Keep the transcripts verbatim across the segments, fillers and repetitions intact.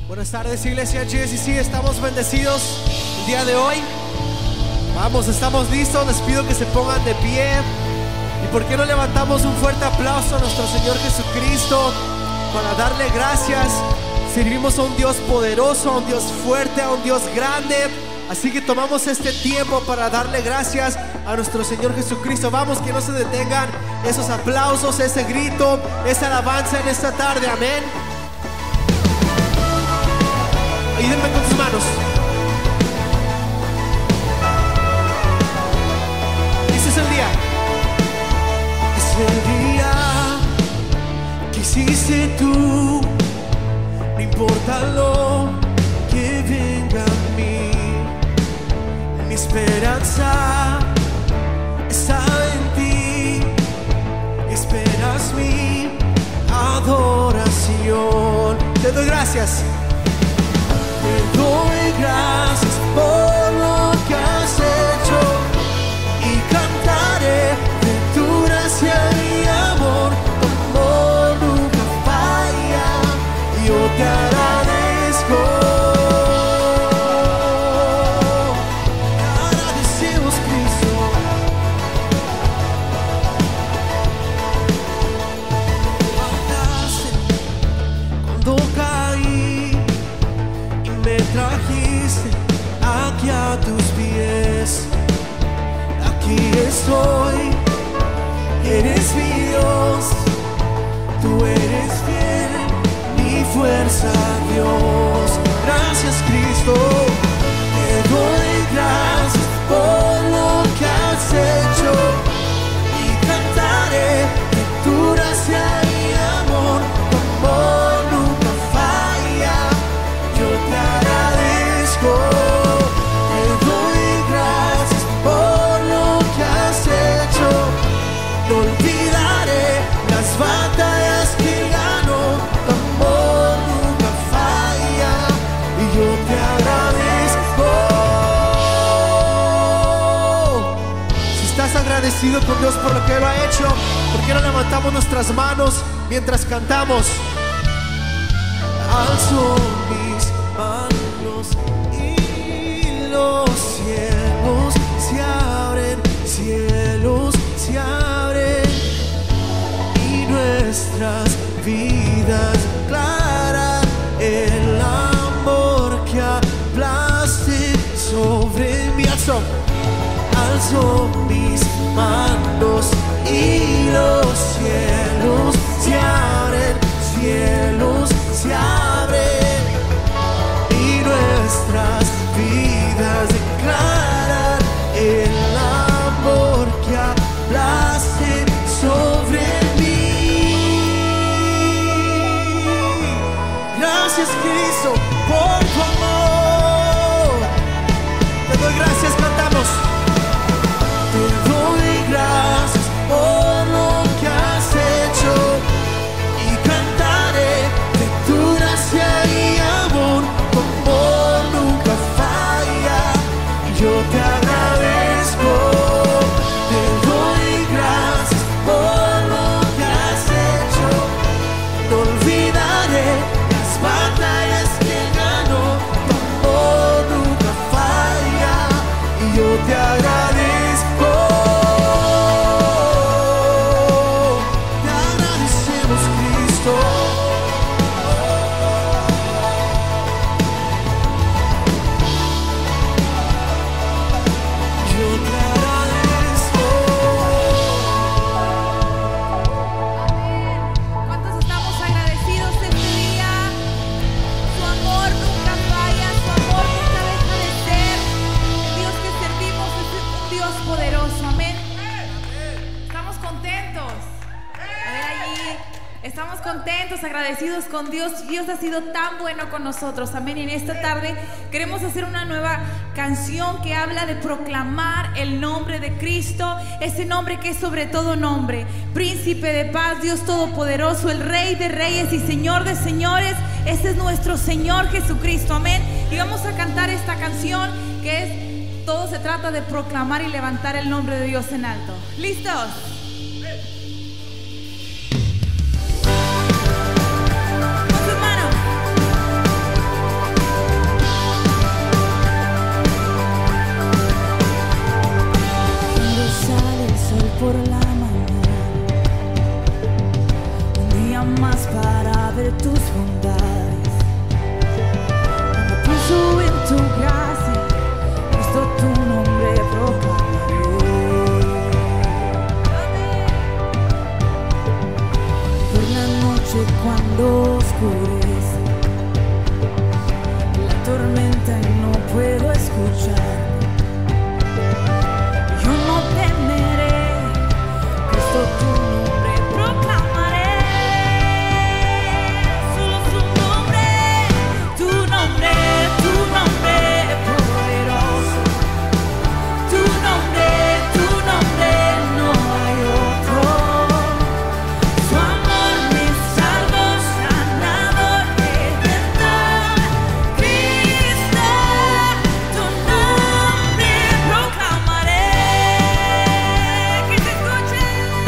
Buenas tardes, iglesia G C C. Estamos bendecidos el día de hoy. Vamos, estamos listos. Les pido que se pongan de pie. ¿Y por qué no levantamos un fuerte aplauso a nuestro Señor Jesucristo para darle gracias? Servimos a un Dios poderoso, a un Dios fuerte, a un Dios grande. Así que tomamos este tiempo para darle gracias a nuestro Señor Jesucristo. Vamos, que no se detengan esos aplausos, ese grito, esa alabanza en esta tarde. Amén. Ayúdenme con tus manos. Ese es el día. Es el día que hiciste tú. No importa lo que venga a mí. Mi esperanza está en ti. Esperas mi adoración. Te doy gracias. Te doy gracias por lo que has hecho y cantaré de tu gracia y amor. Tu amor nunca falla, yo te agradezco. Te agradecemos, Cristo. Levantaste cuando caí, me trajiste aquí a tus pies. Aquí estoy, eres mi Dios. Tú eres fiel, mi fuerza, Dios. Gracias, Cristo. Te doy gracias por lo que has hecho y cantaré de tu gracia y amor. Tu amor nunca falla, yo te agradezco. Te doy gracias por lo que has hecho. No olvidaré las batallas que gano. Tu amor nunca falla y yo te agradezco. Si estás agradecido con Dios por lo que Él ha hecho, ¿por qué no levantamos nuestras manos mientras cantamos? Alzo mis manos y los cielos se abren, cielos se abren y nuestras vidas declaran el amor que hablaste sobre mí. Alzo, alzo mis manos y los cielos se abren, cielos se abren y nuestras vidas declaran el amor que hablaste sobre mí. Gracias, Cristo, por tu amor. Te doy gracias, cantamos. Te doy gracias por lo que has hecho y cantaré de tu gracia y amor. Tu amor nunca falla y yo te agradezco. Te doy gracias por lo que has hecho. No olvidaré las batallas que ganó. Tu amor nunca falla y yo te agradezco. Te agradecemos, Cristo. Yo te agradezco. ¿Cuántos estamos agradecidos este día? Su amor nunca falla, su amor nunca deja de ser. El Dios que servimos es un Dios poderoso, amén. Estamos contentos. A ver allí, estamos contentos, agradecidos con Dios. Dios ha sido tan bueno con nosotros, amén. Y en esta tarde queremos hacer una nueva canción que habla de proclamar el nombre de Cristo, ese nombre que es sobre todo nombre, príncipe de paz, Dios todopoderoso, el rey de reyes y señor de señores. Ese es nuestro Señor Jesucristo, amén. Y vamos a cantar esta canción que es, todo se trata de proclamar y levantar el nombre de Dios en alto. ¿Listos? Con sus manos. de tus bondades. Cuando pienso en tu gracia, Cristo, tu nombre proclamaré. Por la noche cuando oscurece la tormenta y no puedo escuchar, yo no temeré, Cristo, tu nombre proclamaré. Solo su nombre, tu nombre, tu nombre poderoso, tu nombre, tu nombre, no hay otro. Su amor me salvó, sanador, redentor, Cristo, tu nombre proclamaré. Que se escuche.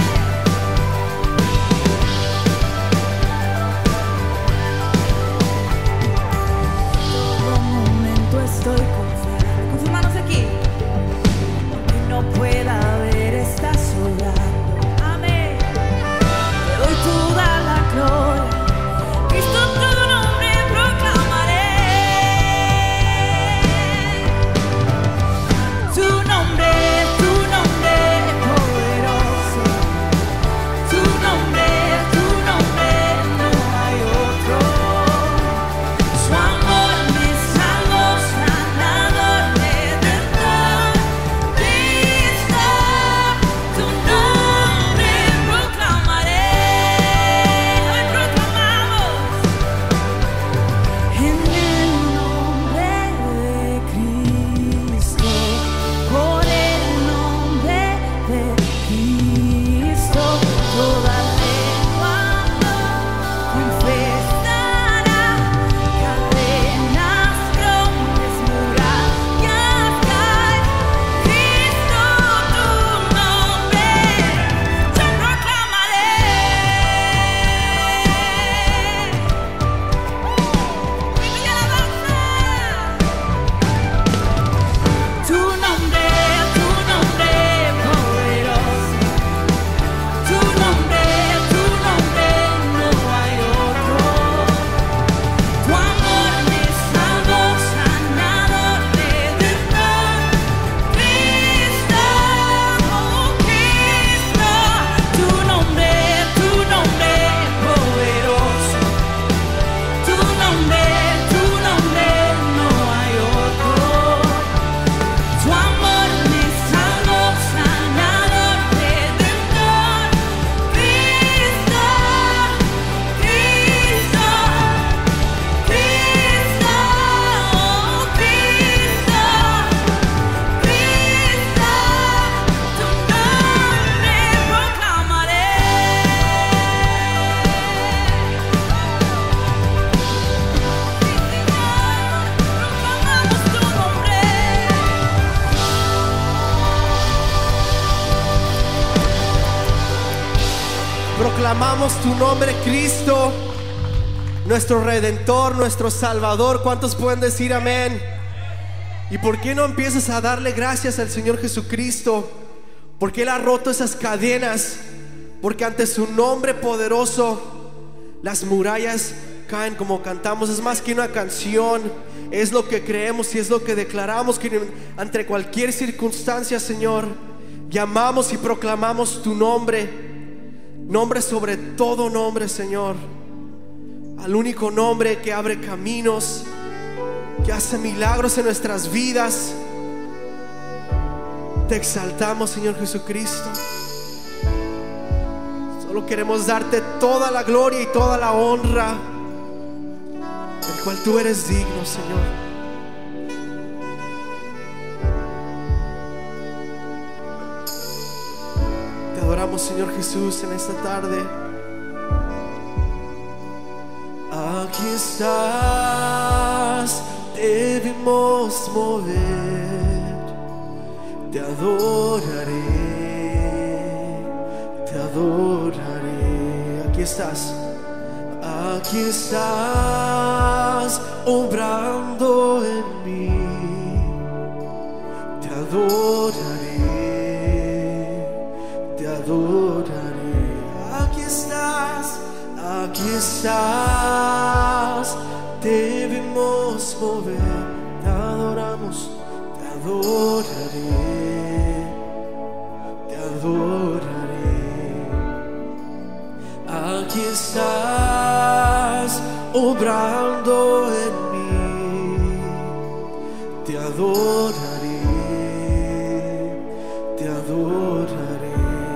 Todo momento estoy confiando. Con sus manos aquí. Aunque no pueda ver, estás sobrando. Amén. Te doy toda la gloria. Cristo, tu nombre proclamaré. Tu nombre, tu nombre poderoso. Tu nombre, tu nombre, no hay otro. Su amor me salvó, sanador, redentor, Cristo, tu nombre proclamaré. Hoy proclamamos en el nombre de Cristo, por el nombre de Cristo, toda lengua confesará, cadenas rompes, murallas caen, Cristo, tu nombre yo proclamaré. Grito y alabanza. Tu nombre, tu nombre poderoso, tu nombre, tu nombre, no hay otro. Tu amor me salvó, sanador, redentor, Cristo, oh Cristo, tu nombre, tu nombre poderoso, tu nombre, tu nombre, no hay otro. Tu amor me salvó, sanador, redentor, Cristo, Cristo, Cristo, oh Cristo, Cristo, tu nombre proclamaré. Proclamamos tu nombre, Cristo, nuestro Redentor, nuestro Salvador. ¿Cuántos pueden decir amén? ¿Y por qué no empiezas a darle gracias al Señor Jesucristo? Porque Él ha roto esas cadenas. Porque ante su nombre poderoso las murallas caen, como cantamos. Es más que una canción, es lo que creemos y es lo que declaramos, que ante cualquier circunstancia, Señor, llamamos y proclamamos tu nombre. Nombre sobre todo nombre, Señor. Al único nombre que abre caminos, que hace milagros en nuestras vidas. Te exaltamos, Señor Jesucristo. Solo queremos darte toda la gloria y toda la honra, del cual tú eres digno, Señor. Te adoramos, Señor Jesús, en esta tarde. Aquí estás, te vimos mover. Te adoraré, te adoraré. Aquí estás, aquí estás, obrando en mí. Te adoraré, te adoraré. Aquí estás, aquí Aquí estás, debemos mover, te adoramos, te adoraré, te adoraré. Aquí estás, obrando en mí, te adoraré, te adoraré.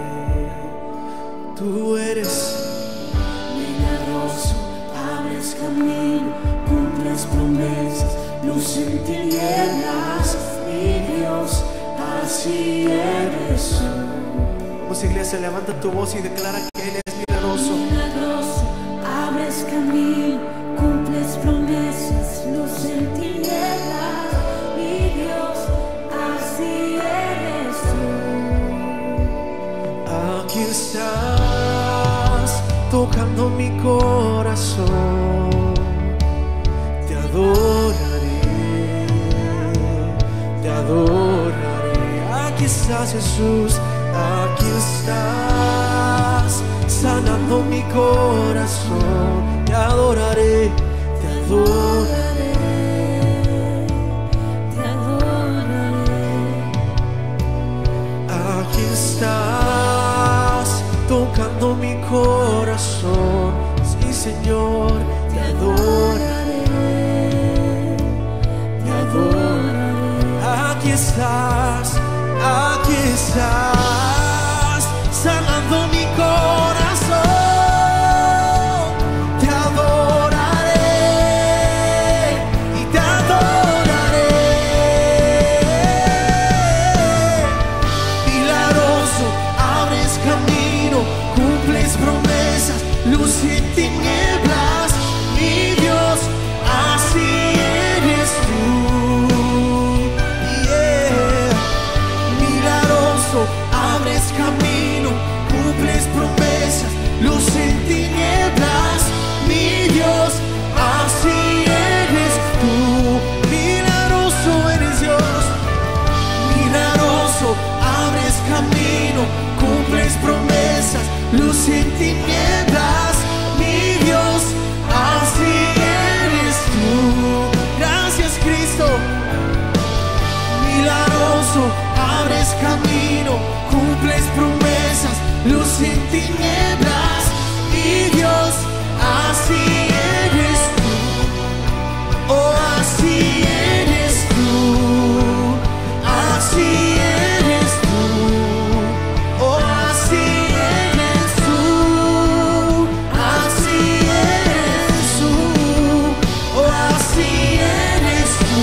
Tú eres milagroso, abres camino, cumples promesas, luz en tinieblas, mi Dios, así eres tú. Vamos, iglesia, levanta tu voz y declara que Él es milagroso. Milagroso, abres camino, cumples promesas, luz en tinieblas, mi Dios, así eres tú. Aquí estás, tocando mi corazón, te adoraré, te adoraré. Aquí estás, Jesús, aquí estás, sanando mi corazón, te adoraré, te adoraré, te adoraré. aquí estás, tocando mi corazón, sí, Señor, te adoraré, te adoraré. Aquí estás, aquí estás, sanando mi corazón, te adoraré y te adoraré. Milagroso, abres camino, cumples promesas, luz en tinieblas, mi Dios, así eres tú. Yeah. Milagroso, abres camino, cumples promesas, luz en tinieblas, mi Dios, así eres tú. Milagroso eres Dios, milagroso, abres camino, cumples promesas, luz en tinieblas, mi Dios, así eres tú. Gracias, Cristo. Milagroso, abres camino, cumples promesas, luz en tinieblas, mi Dios, así eres tú. Oh, así eres tú, así eres tú. Oh, así eres tú, así eres tú. Oh, así eres tú,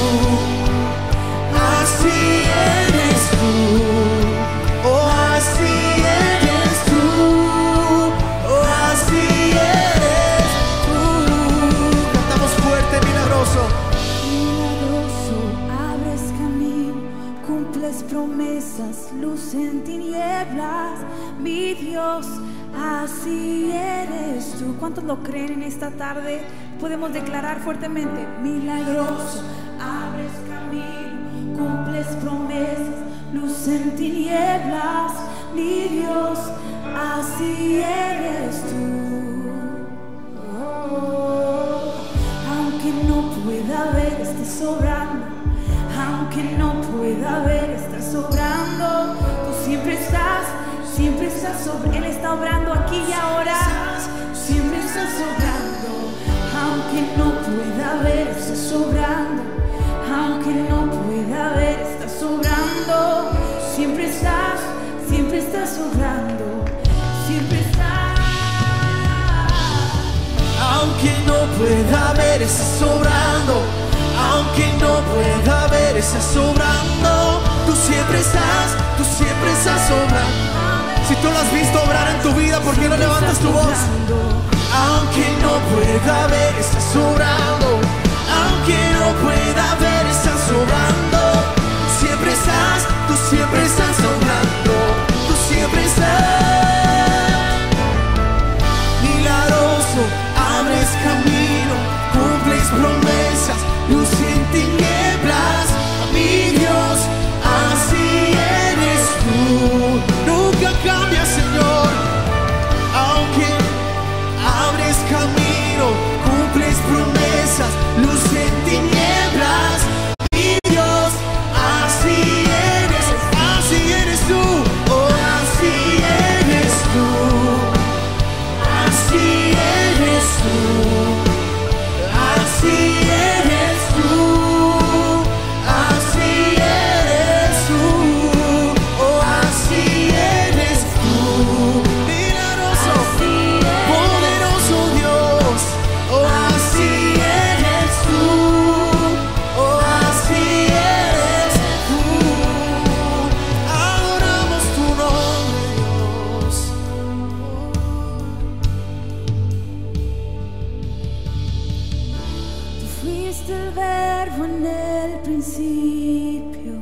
así eres tú. Oh, así eres tú, oh, así eres tú. Cantamos fuerte, milagroso. Milagroso, abres camino, cumples promesas, luz en tinieblas, mi Dios, así eres tú. ¿Cuántos lo creen en esta tarde? Podemos declarar fuertemente: milagroso, abres camino, cumples promesas, luz en tinieblas, mi Dios, así eres tú. Oh, aunque no pueda ver, estás sobrando. Aunque no pueda ver, estás sobrando. Tú siempre estás, siempre estás sobre. Él está obrando aquí y ahora. Siempre estás sobrando. Aunque no pueda ver, estás sobrando. Aunque no pueda ver, estás sobrando. Siempre estás, siempre estás sobrando. Siempre estás. Aunque no pueda ver, estás sobrando. Aunque no pueda ver, estás sobrando. Tú siempre estás, tú siempre estás sobrando. Si tú lo has visto obrar en tu vida, ¿por qué no levantas tu voz? Aunque no pueda ver, estás sobrando. Aunque no pueda ver, estás sobrando. Tú siempre estás, tú siempre estás sobrando. Tú siempre estás. Milagroso, abres camino, cumples promesas, luz en tinieblas, mi Dios, así eres tú. Nunca cambias, Señor, aunque abres camino. Dijiste el verbo en el principio,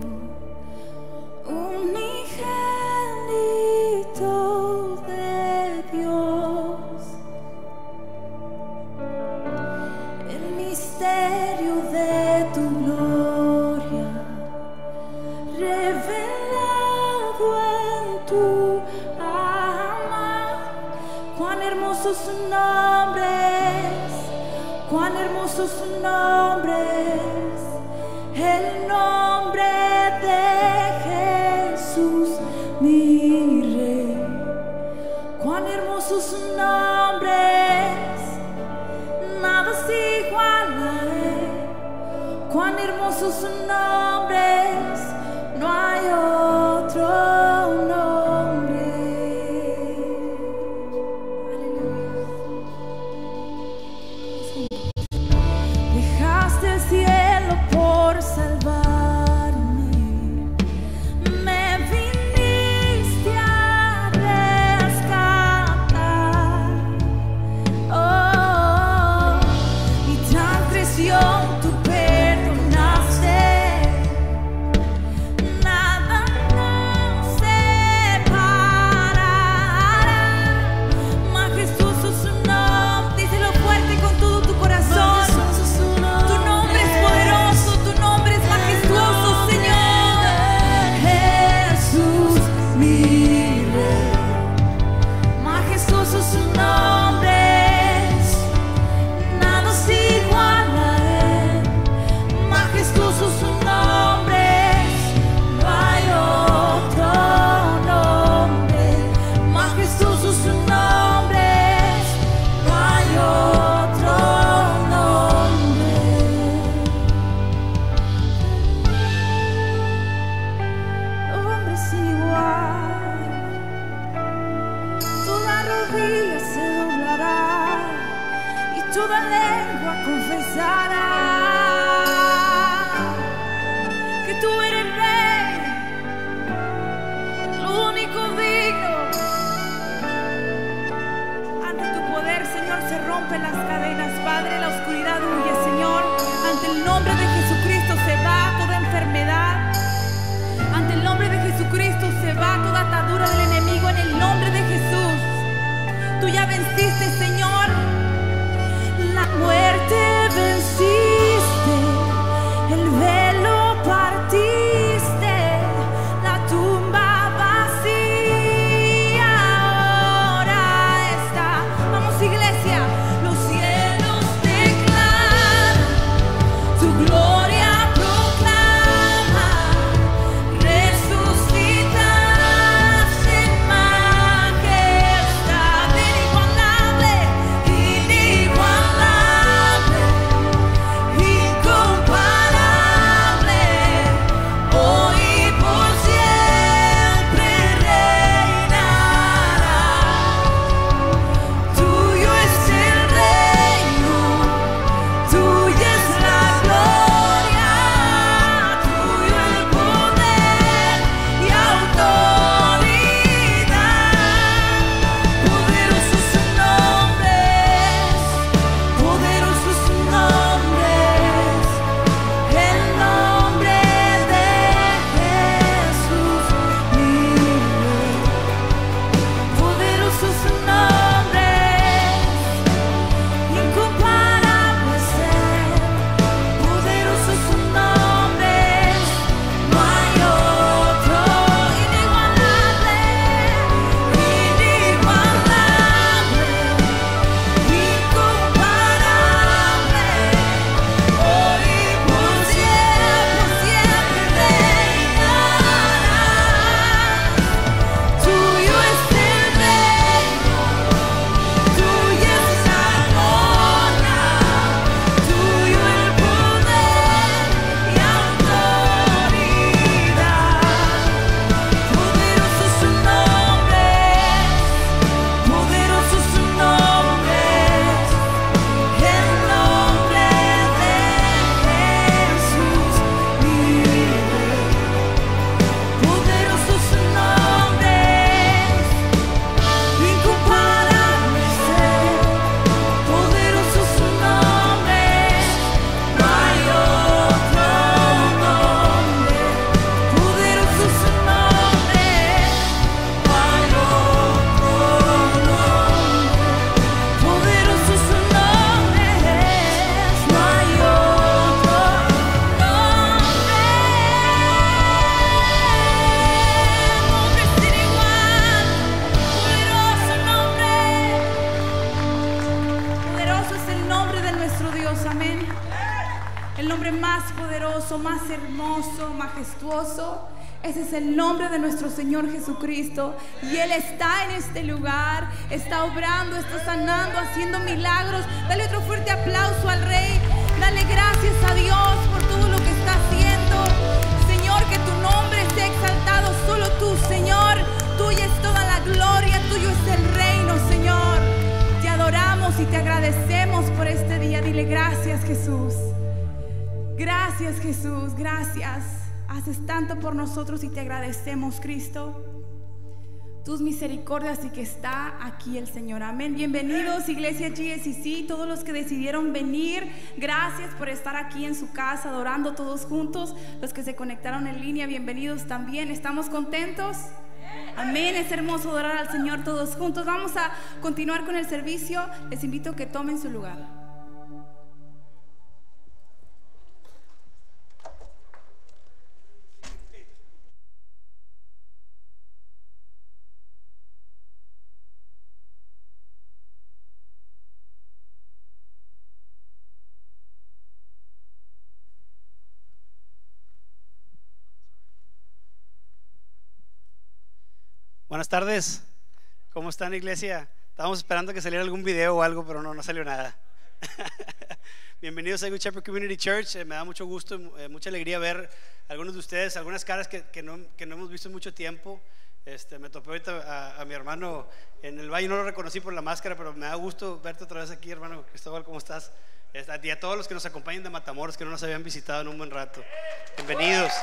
unigénito de Dios. El misterio de tu gloria revelado en tu amor. Cuán hermoso su nombre es, cuán hermoso su nombre es, el nombre de Jesús mi Rey. Cuán hermoso su nombre es, nada es igual a él. Cuán hermoso su nombre es, no hay otro nombre. Dejaste el cielo por salvarme, me viniste a rescatar. Oh, y tan creció tu perdonaste, nada nos separará. Majestuoso su nombre, díselo fuerte con todo tu corazón. Tu nombre es poderoso, tu nombre es majestuoso, Señor. Jesús mi Rey, majestuoso su nombre es, nada es igual a él. Majestuoso su nombre es, no hay otro nombre. Majestuoso su nombre es, no hay otro nombre. Hombre sin igual, toda rodilla se doblará y toda lengua confesará que tú eres Rey, el único digno. Ante tu poder, Señor, se rompen las cadenas, Padre, la oscuridad huye, Señor. Ante el nombre de Jesucristo se va toda enfermedad. Ante el nombre de Jesucristo se va toda atadura del enemigo. En el nombre de Jesús, tú ya venciste, Señor. La muerte venciste, el velo partiste, la tumba vacía ahora está. Vamos, iglesia, los cielos declaran, tu gloria proclama, resucitas en majestad, inigualable, inigualable. el nombre más poderoso, más hermoso, majestuoso. Ese es el nombre de nuestro Señor Jesucristo. Y Él está en este lugar, está obrando, está sanando, haciendo milagros. Dale otro fuerte aplauso al Rey. Dale gracias a Dios por todo lo que está haciendo. Señor, que tu nombre sea exaltado. Solo tú, Señor. Tuya es toda la gloria, tuyo es el reino, Señor. Te adoramos y te agradecemos por este día. Dile gracias, Jesús. Gracias, Jesús, gracias. Haces tanto por nosotros y te agradecemos, Cristo. Tus misericordias y que está aquí el Señor. Amén. Bienvenidos, Iglesia G S C, todos los que decidieron venir. Gracias por estar aquí en su casa adorando todos juntos. Los que se conectaron en línea, bienvenidos también. ¿Estamos contentos? Amén. Es hermoso adorar al Señor todos juntos. Vamos a continuar con el servicio. Les invito a que tomen su lugar. Buenas tardes, ¿cómo están, iglesia? Estábamos esperando que saliera algún video o algo, pero no, no salió nada. Bienvenidos a Good Shepherd Community Church. Eh, me da mucho gusto, eh, mucha alegría ver a algunos de ustedes, algunas caras que, que, no, que no hemos visto en mucho tiempo. Este, me topé ahorita a, a mi hermano en el valle, no lo reconocí por la máscara, pero me da gusto verte otra vez aquí, hermano Cristóbal, ¿cómo estás? Y a todos los que nos acompañan de Matamoros, que no nos habían visitado en un buen rato. Bienvenidos.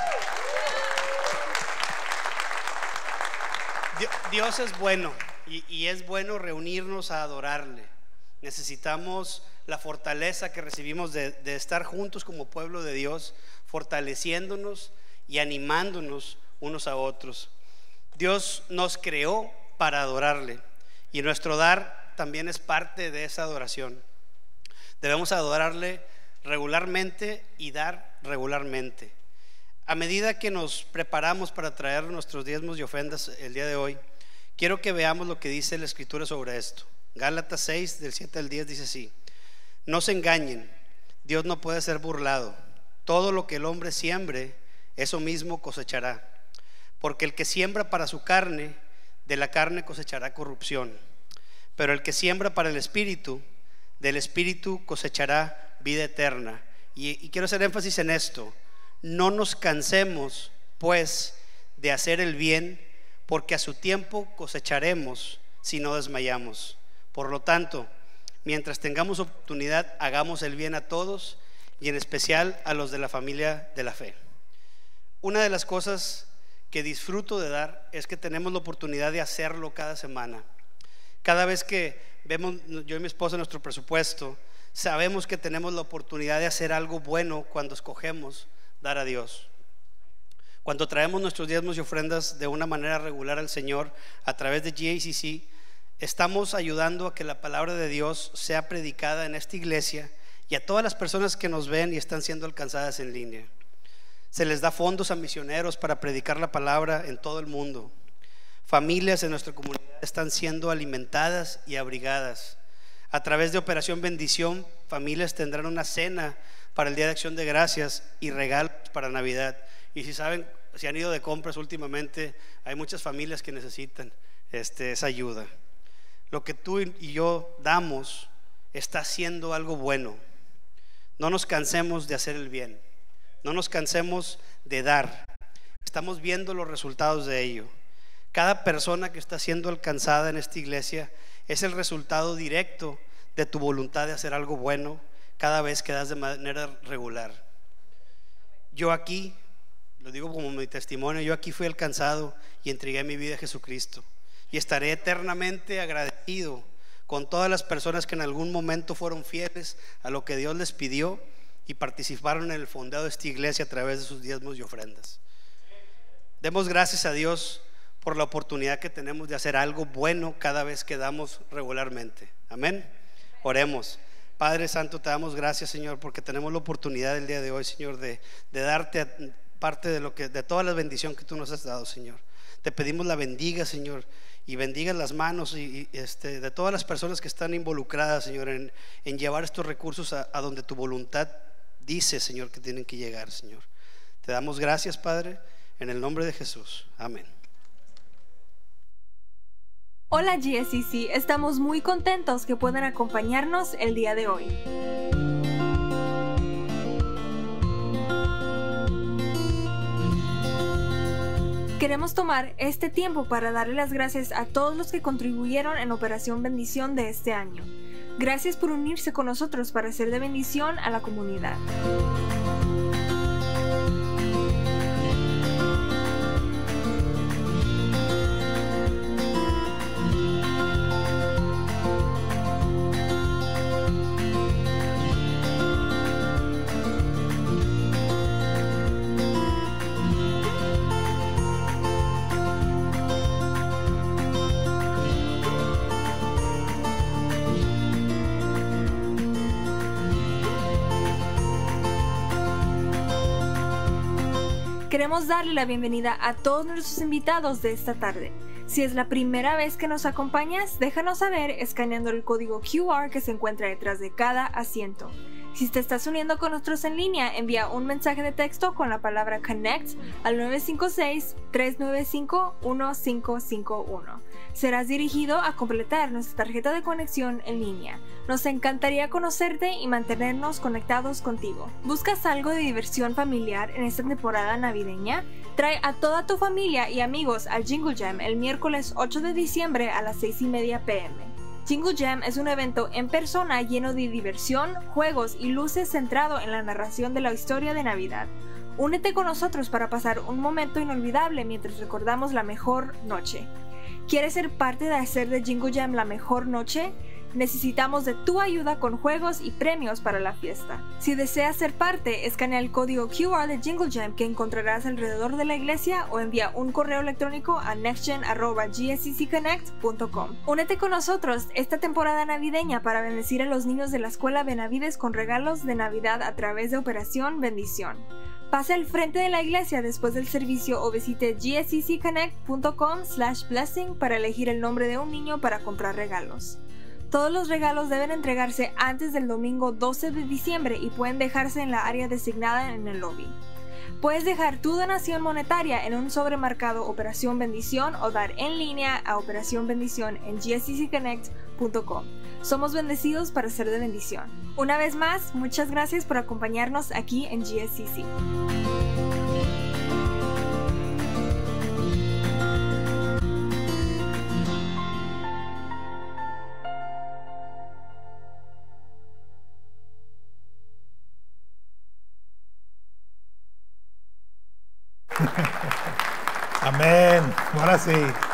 Dios es bueno y, y es bueno reunirnos a adorarle. Necesitamos la fortaleza que recibimos de, de estar juntos como pueblo de Dios, fortaleciéndonos y animándonos unos a otros. Dios nos creó para adorarle y nuestro dar también es parte de esa adoración. Debemos adorarle regularmente y dar regularmente. A medida que nos preparamos para traer nuestros diezmos y ofrendas el día de hoy, quiero que veamos lo que dice la Escritura sobre esto. Gálatas seis, del siete al diez dice así: no se engañen, Dios no puede ser burlado. Todo lo que el hombre siembre, eso mismo cosechará. Porque el que siembra para su carne, de la carne cosechará corrupción. Pero el que siembra para el Espíritu, del Espíritu cosechará vida eterna. Y, y quiero hacer énfasis en esto. No nos cansemos, pues, de hacer el bien, porque a su tiempo cosecharemos si no desmayamos. Por lo tanto, mientras tengamos oportunidad, hagamos el bien a todos y en especial a los de la familia de la fe. Una de las cosas que disfruto de dar es que tenemos la oportunidad de hacerlo cada semana. Cada vez que vemos, yo y mi esposa, nuestro presupuesto, sabemos que tenemos la oportunidad de hacer algo bueno cuando escogemos dar a Dios. Cuando traemos nuestros diezmos y ofrendas de una manera regular al Señor a través de G A C C, estamos ayudando a que la palabra de Dios sea predicada en esta iglesia y a todas las personas que nos ven y están siendo alcanzadas en línea. Se les da fondos a misioneros para predicar la palabra en todo el mundo. Familias en nuestra comunidad están siendo alimentadas y abrigadas. A través de Operación Bendición, familias tendrán una cena para el Día de Acción de Gracias y regalos para Navidad. Y si saben, si han ido de compras últimamente, hay muchas familias que necesitan este, esa ayuda. Lo que tú y yo damos está haciendo algo bueno. No nos cansemos de hacer el bien. No nos cansemos de dar. Estamos viendo los resultados de ello. Cada persona que está siendo alcanzada en esta iglesia es el resultado directo de tu voluntad de hacer algo bueno cada vez que das de manera regular. Yo aquí, lo digo como mi testimonio, yo aquí fui alcanzado y entregué mi vida a Jesucristo. Y estaré eternamente agradecido con todas las personas que en algún momento fueron fieles a lo que Dios les pidió y participaron en el fondeo de esta iglesia a través de sus diezmos y ofrendas. Demos gracias a Dios por la oportunidad que tenemos de hacer algo bueno cada vez que damos regularmente. Amén. Oremos. Padre Santo, te damos gracias, Señor, porque tenemos la oportunidad el día de hoy, Señor, de, de darte parte de lo que, de toda la bendición que tú nos has dado, Señor. Te pedimos la bendiga, Señor, y bendiga las manos y, y este, de todas las personas que están involucradas, Señor, en, en llevar estos recursos a, a donde tu voluntad dice, Señor, que tienen que llegar, Señor. Te damos gracias, Padre, en el nombre de Jesús. Amén. Hola G S C C, estamos muy contentos que puedan acompañarnos el día de hoy. Queremos tomar este tiempo para darle las gracias a todos los que contribuyeron en Operación Bendición de este año. Gracias por unirse con nosotros para ser de bendición a la comunidad. Queremos darle la bienvenida a todos nuestros invitados de esta tarde. Si es la primera vez que nos acompañas, déjanos saber escaneando el código Q R que se encuentra detrás de cada asiento. Si te estás uniendo con nosotros en línea, envía un mensaje de texto con la palabra CONNECT al nueve cinco seis, tres nueve cinco, uno cinco cinco uno. Serás dirigido a completar nuestra tarjeta de conexión en línea. Nos encantaría conocerte y mantenernos conectados contigo. ¿Buscas algo de diversión familiar en esta temporada navideña? Trae a toda tu familia y amigos al Jingle Jam el miércoles ocho de diciembre a las seis y media p m Jingle Jam es un evento en persona lleno de diversión, juegos y luces centrado en la narración de la historia de Navidad. Únete con nosotros para pasar un momento inolvidable mientras recordamos la mejor noche. ¿Quieres ser parte de hacer de Jingle Jam la mejor noche? Necesitamos de tu ayuda con juegos y premios para la fiesta. Si deseas ser parte, escanea el código Q R de Jingle Jam que encontrarás alrededor de la iglesia o envía un correo electrónico a nextgen arroba g s c c connect punto com. Únete con nosotros esta temporada navideña para bendecir a los niños de la Escuela Benavides con regalos de Navidad a través de Operación Bendición. Pase al frente de la iglesia después del servicio o visite g s c c connect punto com slash blessing para elegir el nombre de un niño para comprar regalos. Todos los regalos deben entregarse antes del domingo doce de diciembre y pueden dejarse en la área designada en el lobby. Puedes dejar tu donación monetaria en un sobre marcado Operación Bendición o dar en línea a Operación Bendición en g s c c connect punto com. Somos bendecidos para ser de bendición. Una vez más, muchas gracias por acompañarnos aquí en G S C C. Amén. Ahora sí.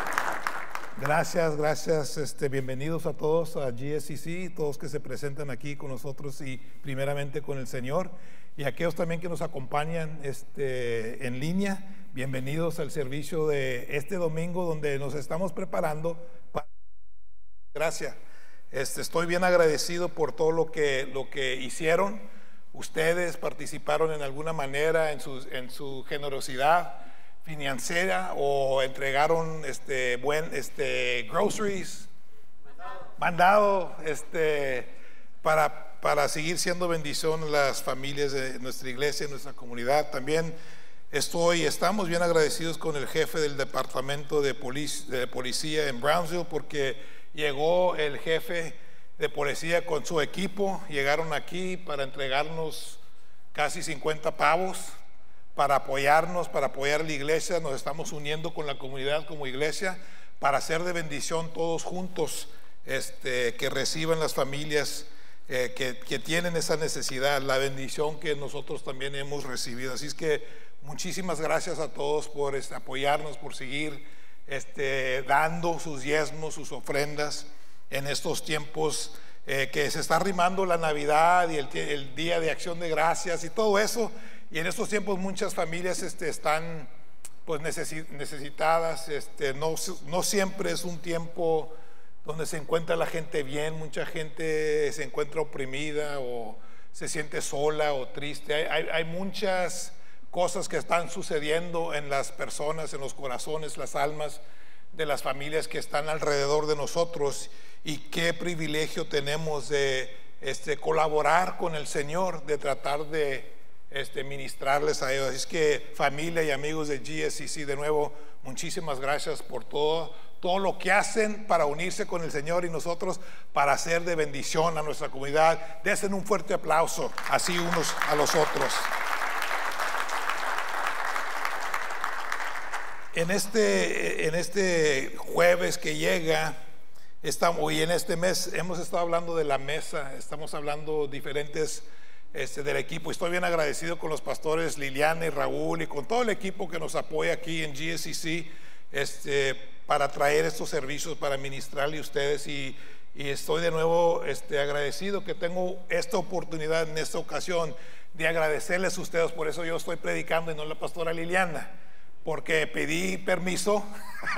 Gracias, gracias. Este, bienvenidos a todos a G S C C, todos que se presentan aquí con nosotros y primeramente con el Señor. Y aquellos también que nos acompañan este, en línea, bienvenidos al servicio de este domingo donde nos estamos preparando para... Gracias. Este, estoy bien agradecido por todo lo que, lo que hicieron. Ustedes participaron en alguna manera en su, en su generosidad financiera o entregaron este, buen, este, groceries, mandado, mandado este, para, para seguir siendo bendición a las familias de nuestra iglesia, nuestra comunidad. También estoy, estamos bien agradecidos con el jefe del departamento de, polic de policía en Brownsville porque llegó el jefe de policía con su equipo, llegaron aquí para entregarnos casi cincuenta pavos para apoyarnos, para apoyar a la iglesia. Nos estamos uniendo con la comunidad como iglesia para hacer de bendición todos juntos, este, que reciban las familias eh, que, que tienen esa necesidad, la bendición que nosotros también hemos recibido. Así es que muchísimas gracias a todos por este, apoyarnos, por seguir este, dando sus diezmos, sus ofrendas en estos tiempos eh, que se está arrimando la Navidad y el, el Día de Acción de Gracias y todo eso. Y en estos tiempos muchas familias este, están pues necesitadas, este, no, no siempre es un tiempo donde se encuentra la gente bien, mucha gente se encuentra oprimida o se siente sola o triste. Hay, hay, hay muchas cosas que están sucediendo en las personas, en los corazones, las almas de las familias que están alrededor de nosotros, y qué privilegio tenemos de este, colaborar con el Señor, de tratar de este, ministrarles a ellos. Así es que, familia y amigos de G S C C, de nuevo, muchísimas gracias por todo, todo lo que hacen para unirse con el Señor y nosotros para hacer de bendición a nuestra comunidad. Desen un fuerte aplauso así unos a los otros. En este, en este jueves que llega, estamos, y en este mes hemos estado hablando de la mesa, estamos hablando diferentes este, del equipo. Estoy bien agradecido con los pastores Liliana y Raúl y con todo el equipo que nos apoya aquí en G S C C este, para traer estos servicios, para ministrarle a ustedes. Y, y estoy de nuevo este, agradecido que tengo esta oportunidad en esta ocasión de agradecerles a ustedes. Por eso yo estoy predicando y no la pastora Liliana, porque pedí permiso.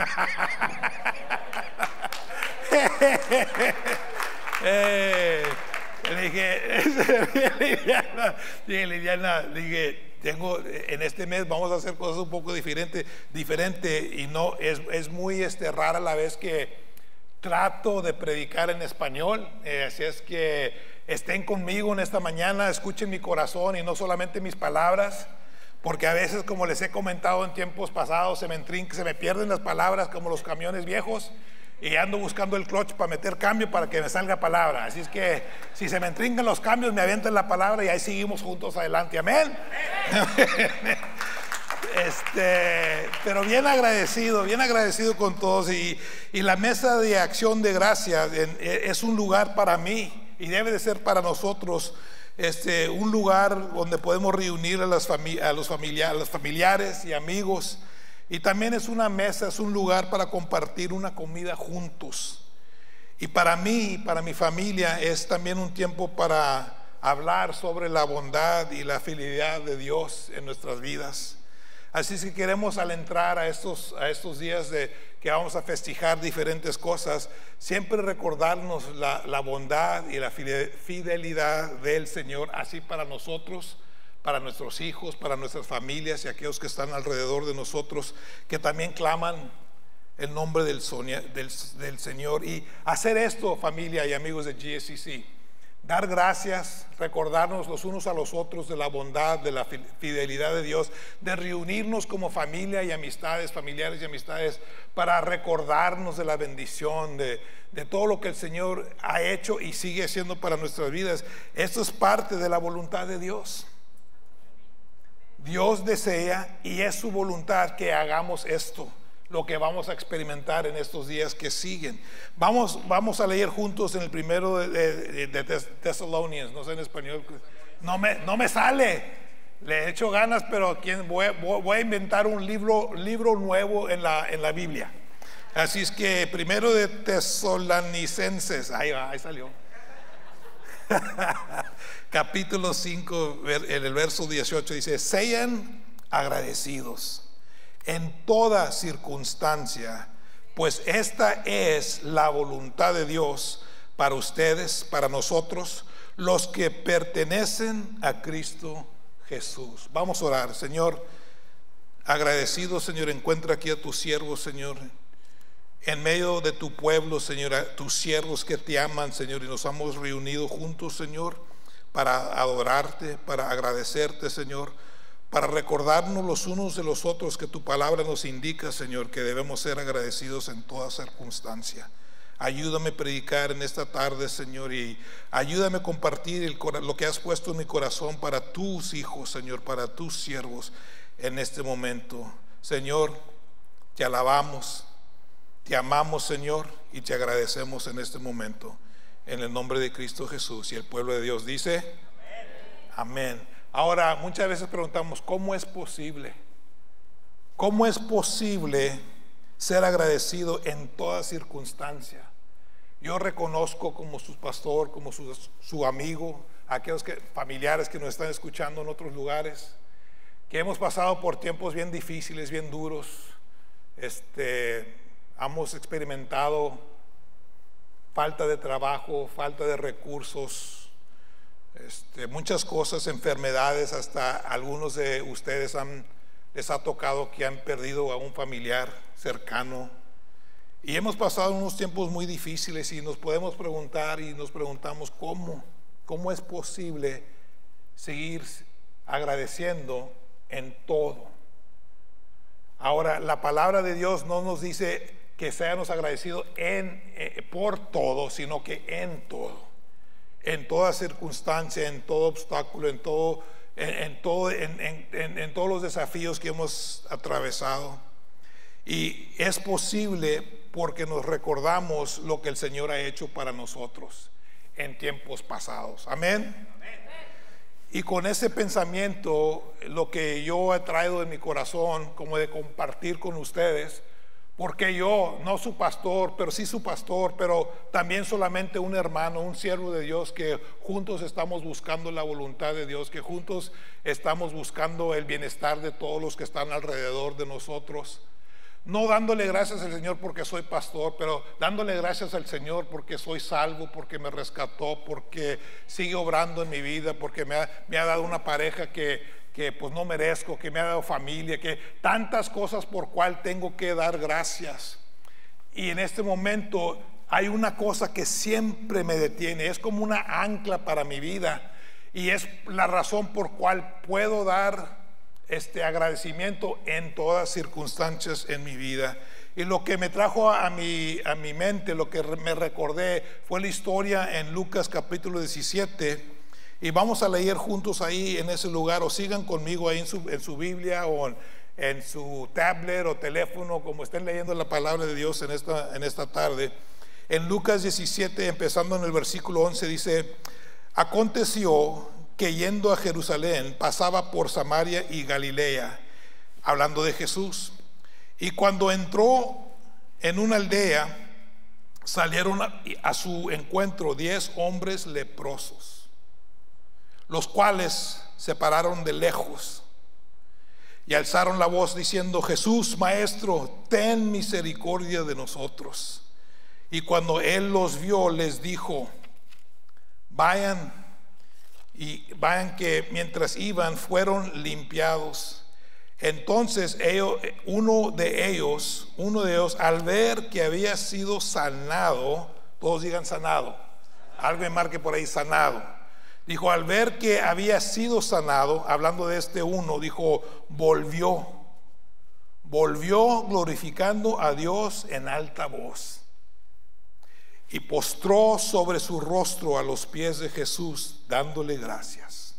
eh, le dije, Liliana, dije, Liliana, dije, tengo, en este mes vamos a hacer cosas un poco diferentes, diferente, y no, es, es muy este, rara la vez que trato de predicar en español. Eh, así es que estén conmigo en esta mañana, escuchen mi corazón y no solamente mis palabras. Porque a veces, como les he comentado en tiempos pasados, se me entrin- se me pierden las palabras como los camiones viejos y ando buscando el clutch para meter cambio para que me salga palabra. Así es que si se me entrincan los cambios, me avientan la palabra y ahí seguimos juntos adelante. Amén. Este, pero bien agradecido, bien agradecido con todos. Y, y la mesa de acción de gracias en, es un lugar para mí y debe de ser para nosotros. Este, un lugar donde podemos reunir a, las fami a, los familia a los familiares y amigos, y también es una mesa, es un lugar para compartir una comida juntos. Y para mí y para mi familia es también un tiempo para hablar sobre la bondad y la fidelidad de Dios en nuestras vidas. Así es que queremos, al entrar a estos, a estos días de que vamos a festejar diferentes cosas, siempre recordarnos la, la bondad y la fidelidad del Señor, así para nosotros, para nuestros hijos, para nuestras familias y aquellos que están alrededor de nosotros, que también claman el nombre del, Sonia, del, del Señor. Y hacer esto, familia y amigos de G S C C, dar gracias, recordarnos los unos a los otros de la bondad, de la fidelidad de Dios, de reunirnos como familia y amistades, familiares y amistades, para recordarnos de la bendición, de, de todo lo que el Señor ha hecho y sigue haciendo para nuestras vidas. Esto es parte de la voluntad de Dios. Dios desea y es su voluntad que hagamos esto, lo que vamos a experimentar en estos días que siguen. Vamos, vamos a leer juntos en el primero de, de, de Thessalonians, no sé en español, no me, no me sale, le he hecho ganas, pero ¿quién? Voy, voy, voy a inventar un libro, libro nuevo en la, en la Biblia. Así es que primero de Tesalonicenses, ahí va, ahí salió. Capítulo cinco, en el verso dieciocho dice: sean agradecidos en toda circunstancia, pues esta es la voluntad de Dios para ustedes, para nosotros, los que pertenecen a Cristo Jesús. Vamos a orar. Señor, agradecido, Señor, encuentra aquí a tus siervos, Señor, en medio de tu pueblo, Señor, a tus siervos que te aman, Señor, y nos hemos reunido juntos, Señor, para adorarte, para agradecerte, Señor, para recordarnos los unos de los otros que tu palabra nos indica, Señor, que debemos ser agradecidos en toda circunstancia. Ayúdame a predicar en esta tarde, Señor, y ayúdame a compartir el, lo que has puesto en mi corazón para tus hijos, Señor, para tus siervos en este momento. Señor, te alabamos, te amamos, Señor, y te agradecemos en este momento, en el nombre de Cristo Jesús. Y el pueblo de Dios dice: amén. Amén. Ahora, muchas veces preguntamos, ¿cómo es posible? ¿Cómo es posible ser agradecido en toda circunstancia? Yo reconozco como su pastor, como su, su amigo, aquellos que, familiares que nos están escuchando en otros lugares, que hemos pasado por tiempos bien difíciles, bien duros. Este, hemos experimentado falta de trabajo, falta de recursos, Este, muchas cosas, enfermedades. Hasta algunos de ustedes han, les ha tocado que han perdido a un familiar cercano, y hemos pasado unos tiempos muy difíciles y nos podemos preguntar y nos preguntamos cómo, ¿Cómo es posible seguir agradeciendo en todo? Ahora, la palabra de Dios no nos dice que seamos agradecidos en, eh, por todo, sino que en todo, en toda circunstancia, en todo obstáculo, en todo, en, en todo, en, en, en, en todos los desafíos que hemos atravesado. Y es posible porque nos recordamos lo que el Señor ha hecho para nosotros en tiempos pasados. Amén. Amén. Y con ese pensamiento, lo que yo he traído en mi corazón, como de compartir con ustedes, porque yo, no su pastor, pero sí su pastor, pero también solamente un hermano, un siervo de Dios, que juntos estamos buscando la voluntad de Dios, que juntos estamos buscando el bienestar de todos los que están alrededor de nosotros. No dándole gracias al Señor porque soy pastor, pero dándole gracias al Señor porque soy salvo, porque me rescató, porque sigue obrando en mi vida, porque me ha, me ha dado una pareja que, que pues no merezco, que me ha dado familia, que tantas cosas por cual tengo que dar gracias. Y en este momento hay una cosa que siempre me detiene, es como una ancla para mi vida, y es la razón por cual puedo dar este agradecimiento en todas circunstancias en mi vida. Y lo que me trajo a mi, a mi mente, lo que me recordé, fue la historia en Lucas capítulo diecisiete, y vamos a leer juntos ahí en ese lugar, o sigan conmigo ahí en su, en su Biblia o en, en su tablet o teléfono, como estén leyendo la palabra de Dios en esta, en esta tarde. En Lucas diecisiete, empezando en el versículo once, dice: aconteció que yendo a Jerusalén pasaba por Samaria y Galilea, hablando de Jesús. Y cuando entró en una aldea, salieron a, a su encuentro diez hombres leprosos, los cuales se pararon de lejos y alzaron la voz diciendo: Jesús, Maestro, ten misericordia de nosotros. Y cuando él los vio, les dijo: vayan y vayan, que mientras iban fueron limpiados. Entonces ellos, uno de ellos, uno de ellos, al ver que había sido sanado, todos digan sanado, alguien marque por ahí sanado, dijo, al ver que había sido sanado, hablando de este uno, dijo, volvió, volvió glorificando a Dios en alta voz, y postró sobre su rostro a los pies de Jesús, dándole gracias.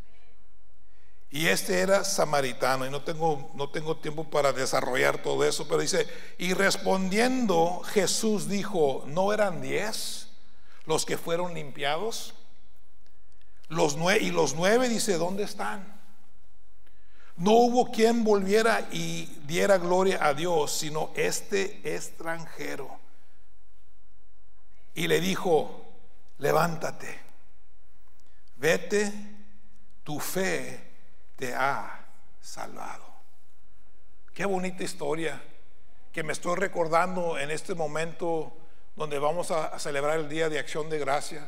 Y este era samaritano, y no tengo, no tengo tiempo para desarrollar todo eso, pero dice: y respondiendo Jesús dijo: ¿no eran diez los que fueron limpiados? Los nueve, y los nueve, dice, ¿dónde están? No hubo quien volviera y diera gloria a Dios, sino este extranjero. Y le dijo: levántate, vete, tu fe te ha salvado. Qué bonita historia que me estoy recordando en este momento donde vamos a celebrar el Día de Acción de Gracias.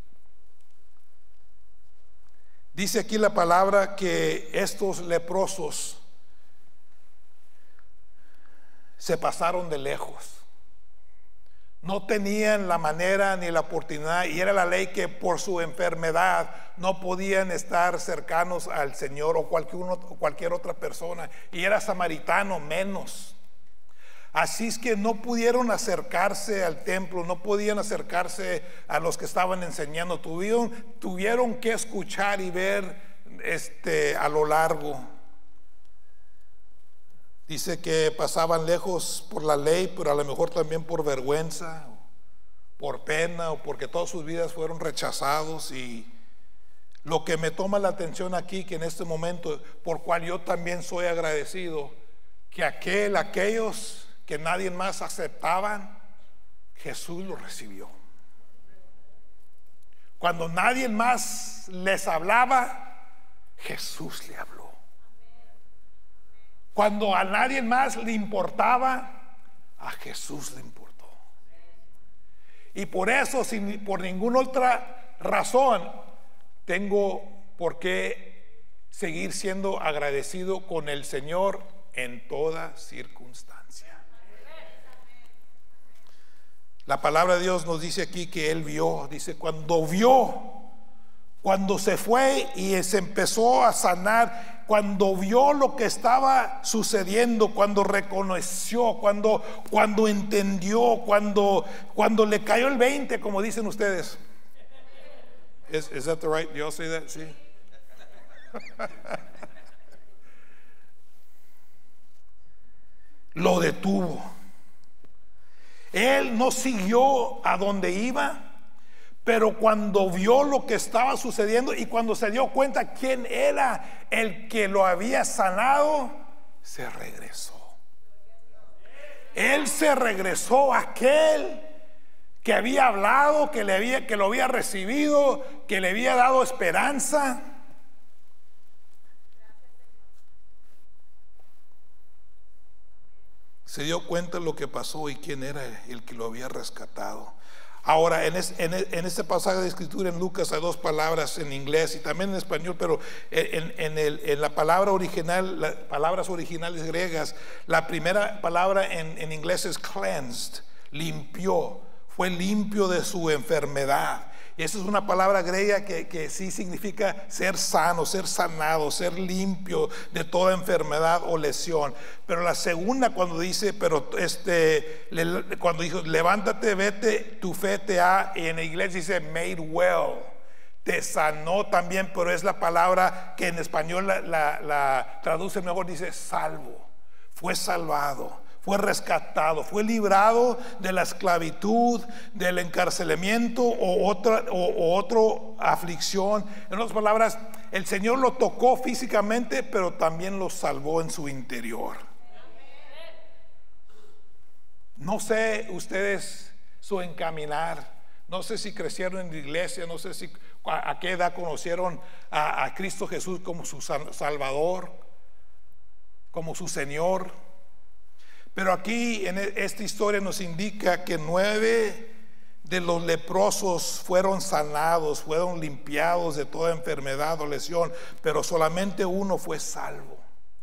Dice aquí la palabra que estos leprosos se pasaron de lejos. No tenían la manera ni la oportunidad, y era la ley que por su enfermedad no podían estar cercanos al Señor o cualquier, uno, cualquier otra persona, y era samaritano menos. Así es que no pudieron acercarse al templo, no podían acercarse a los que estaban enseñando, tuvieron, tuvieron que escuchar y ver este, a lo largo. Dice que pasaban lejos por la ley, pero a lo mejor también por vergüenza, por pena, o porque todas sus vidas fueron rechazados. Y lo que me toma la atención aquí, que en este momento, por cual yo también soy agradecido, que aquel, aquellos que nadie más aceptaban, Jesús los recibió. Cuando nadie más les hablaba, Jesús le habló. Cuando a nadie más le importaba, a Jesús le importó. Y por eso, sin, por ninguna otra razón, tengo por qué seguir siendo agradecido con el Señor en toda circunstancia. La palabra de Dios nos dice aquí que Él vio, dice, cuando vio, cuando se fue y se empezó a sanar, cuando vio lo que estaba sucediendo, cuando reconoció, cuando, cuando entendió, cuando, cuando le cayó el veinte, como dicen ustedes. Is, is that the right? Do y'all say that? Sí. Lo detuvo. Él no siguió a donde iba, pero cuando vio lo que estaba sucediendo y cuando se dio cuenta quién era el que lo había sanado, se regresó. Él se regresó a aquel que había hablado, que, le había, que lo había recibido, que le había dado esperanza. Se dio cuenta de lo que pasó y quién era el que lo había rescatado. Ahora, en, es, en, en este pasaje de escritura en Lucas hay dos palabras en inglés y también en español, pero en, en, el, en la palabra original, las palabras originales griegas, la primera palabra en, en inglés es cleansed, limpió, fue limpio de su enfermedad. Y esa es una palabra griega que, que sí significa ser sano, ser sanado, ser limpio de toda enfermedad o lesión. Pero la segunda, cuando dice, pero este, le, cuando dijo, levántate, vete, tu fe te ha, y en inglés dice made well, te sanó también, pero es la palabra que en español la, la, la traduce mejor, dice salvo, fue salvado. Fue rescatado, fue librado de la esclavitud, del encarcelamiento o otra, o, o otra aflicción. En otras palabras, el Señor lo tocó físicamente, pero también lo salvó en su interior. No sé ustedes su encaminar, no sé si crecieron en la iglesia, no sé si a, a qué edad conocieron a, a Cristo Jesús como su Salvador, como su Señor. Pero aquí en esta historia nos indica que nueve de los leprosos fueron sanados, fueron limpiados de toda enfermedad o lesión, pero solamente uno fue salvo.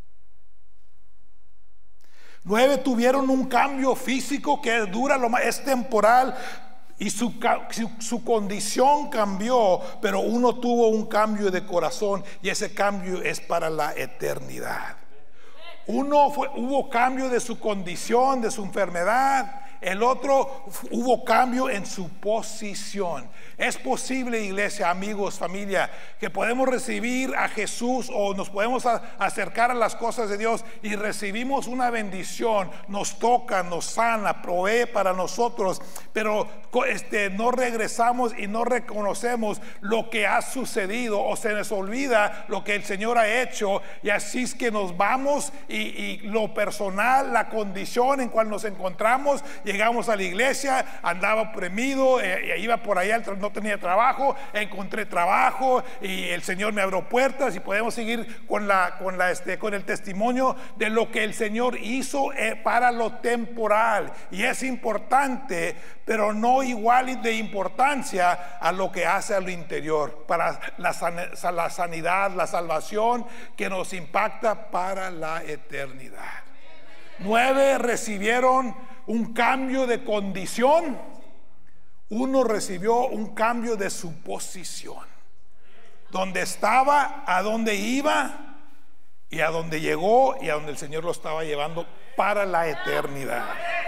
Nueve tuvieron un cambio físico que dura, lo más, es temporal, y su, su, su condición cambió, pero uno tuvo un cambio de corazón y ese cambio es para la eternidad. Uno fue, hubo cambio de su condición, de su enfermedad. El otro hubo cambio en su posición. Es posible, iglesia, amigos, familia, que podemos recibir a Jesús o nos podemos a, acercar a las cosas de Dios y recibimos una bendición, nos toca, nos sana, provee para nosotros, pero este, no regresamos y no reconocemos lo que ha sucedido o se nos olvida lo que el Señor ha hecho, y así es que nos vamos y, y lo personal, la condición en cual nos encontramos. Llegamos a la iglesia, andaba oprimido, eh, iba por allá, no tenía trabajo, encontré trabajo y el Señor me abrió puertas, y podemos seguir con, la, con, la, este, con el testimonio de lo que el Señor hizo eh, para lo temporal. Y es importante, pero no igual de importancia a lo que hace a lo interior, para la, san, la sanidad, la salvación que nos impacta para la eternidad. Nueve recibieron un cambio de condición, uno recibió un cambio de su posición. Donde estaba, a donde iba y a donde llegó y a donde el Señor lo estaba llevando para la eternidad.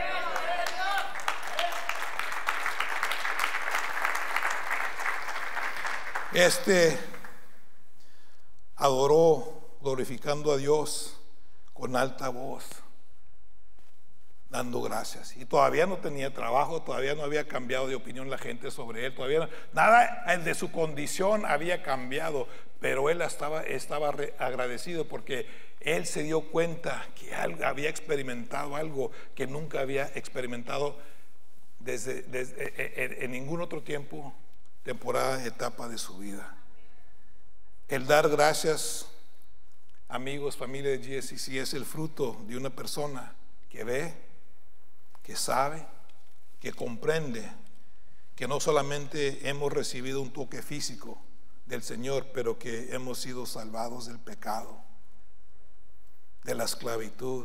Este adoró glorificando a Dios con alta voz, dando gracias, y todavía no tenía trabajo, todavía no había cambiado de opinión la gente sobre él, todavía no, nada de su condición había cambiado, pero él estaba, estaba agradecido porque él se dio cuenta que había experimentado algo que nunca había experimentado desde, desde en, en ningún otro tiempo, temporada, etapa de su vida. El dar gracias, amigos, familia de G S C C, es el fruto de una persona que ve, que sabe, que comprende que no solamente hemos recibido un toque físico del Señor, pero que hemos sido salvados del pecado, de la esclavitud,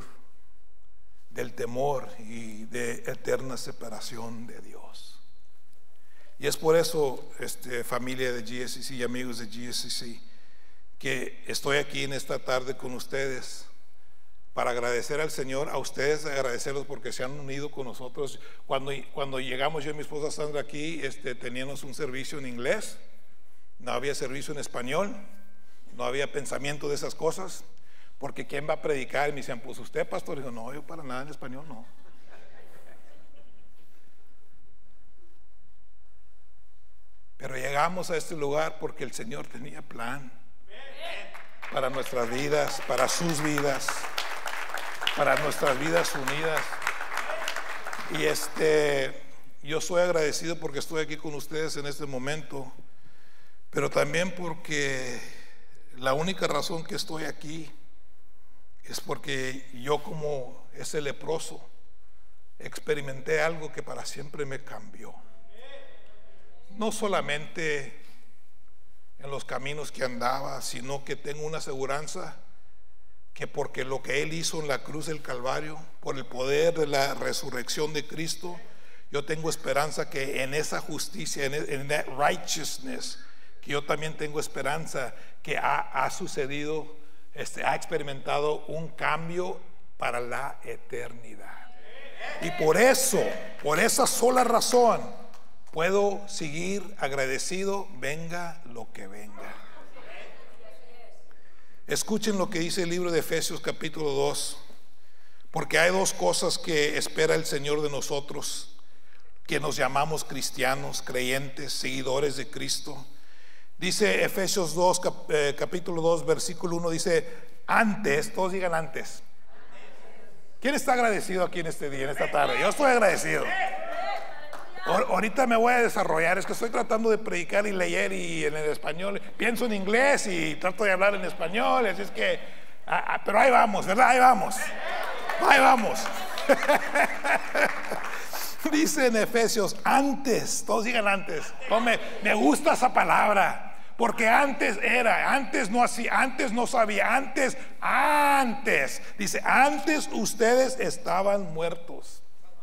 del temor y de eterna separación de Dios. Y es por eso, este, familia de G S C C y amigos de G S C C, que estoy aquí en esta tarde con ustedes para agradecer al Señor, a ustedes agradecerlos porque se han unido con nosotros. Cuando, cuando llegamos yo y mi esposa Sandra aquí, este, teníamos un servicio en inglés, no había servicio en español, no había pensamiento de esas cosas, porque ¿quién va a predicar? Y me decían, pues usted, pastor. Y dijo, no, yo para nada en español no. Pero llegamos a este lugar porque el Señor tenía plan para nuestras vidas, para sus vidas, para nuestras vidas unidas. Y este, yo soy agradecido porque estoy aquí con ustedes en este momento, pero también porque la única razón que estoy aquí es porque yo, como ese leproso, experimenté algo que para siempre me cambió. No solamente en los caminos que andaba, sino que tengo una aseguranza que porque lo que Él hizo en la cruz del Calvario, por el poder de la resurrección de Cristo, yo tengo esperanza que en esa justicia, en, en that righteousness, que yo también tengo esperanza que ha, ha sucedido, este, ha experimentado un cambio para la eternidad. Y por eso, por esa sola razón, puedo seguir agradecido, venga lo que venga. Escuchen lo que dice el libro de Efesios capítulo dos, porque hay dos cosas que espera el Señor de nosotros, que nos llamamos cristianos, creyentes, seguidores de Cristo. Dice Efesios dos, cap, eh, capítulo dos, versículo uno, dice, antes, todos digan antes. ¿Quién está agradecido aquí en este día, en esta tarde? Yo estoy agradecido. Ahorita me voy a desarrollar, es que estoy tratando de predicar y leer y en el español, pienso en inglés y trato de hablar en español, así es que, ah, pero ahí vamos, ¿verdad? Ahí vamos, ahí vamos. Dice en Efesios, antes, todos digan antes, no, me, me gusta esa palabra, porque antes era, antes no hacía, antes no sabía, antes, antes, dice, antes ustedes estaban muertos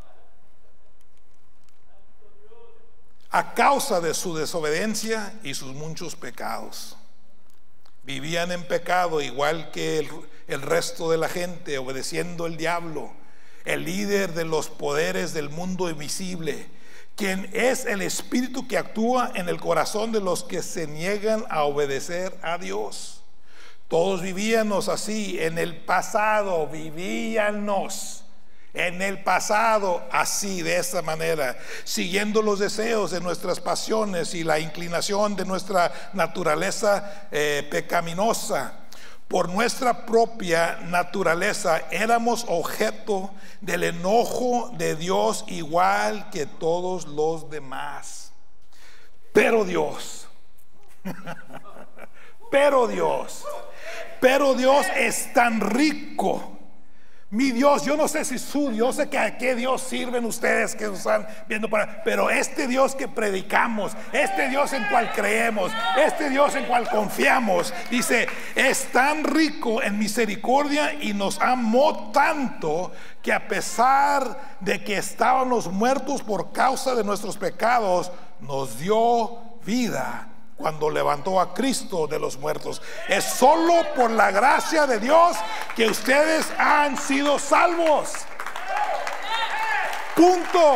a causa de su desobediencia y sus muchos pecados. Vivían en pecado igual que el, el resto de la gente, obedeciendo al diablo, el líder de los poderes del mundo invisible, quien es el espíritu que actúa en el corazón de los que se niegan a obedecer a Dios. Todos vivíamos así en el pasado, vivíamos en el pasado así, de esta manera, siguiendo los deseos de nuestras pasiones y la inclinación de nuestra naturaleza eh, pecaminosa. Por nuestra propia naturaleza éramos objeto del enojo de Dios igual que todos los demás. Pero Dios, pero Dios, pero Dios es tan rico. Mi Dios, yo no sé si su Dios, sé que a qué Dios sirven ustedes que están viendo para, pero este Dios que predicamos, este Dios en cual creemos, este Dios en cual confiamos, dice, es tan rico en misericordia y nos amó tanto que a pesar de que estábamos muertos por causa de nuestros pecados, nos dio vida cuando levantó a Cristo de los muertos. Es solo por la gracia de Dios que ustedes han sido salvos. Punto.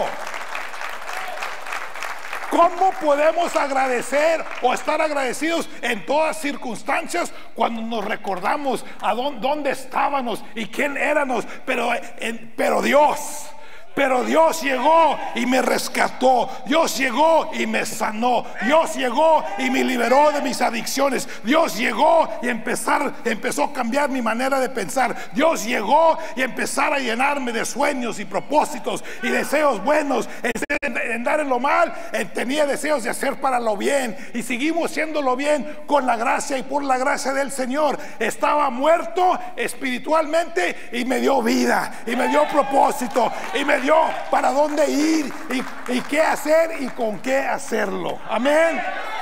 ¿Cómo podemos agradecer o estar agradecidos en todas circunstancias cuando nos recordamos a dónde, dónde estábamos y quién éramos? Pero, en, pero Dios Pero Dios llegó y me rescató. Dios llegó y me sanó. Dios llegó y me liberó de mis adicciones. Dios llegó y empezar, empezó a cambiar mi manera de pensar. Dios llegó y empezar a llenarme de sueños y propósitos y deseos buenos. En, en dar en lo mal, en, tenía deseos de hacer para lo bien. Y seguimos haciéndolo bien con la gracia y por la gracia del Señor. Estaba muerto espiritualmente y me dio vida y me dio propósito y me dio para dónde ir y, y qué hacer y con qué hacerlo. Amén.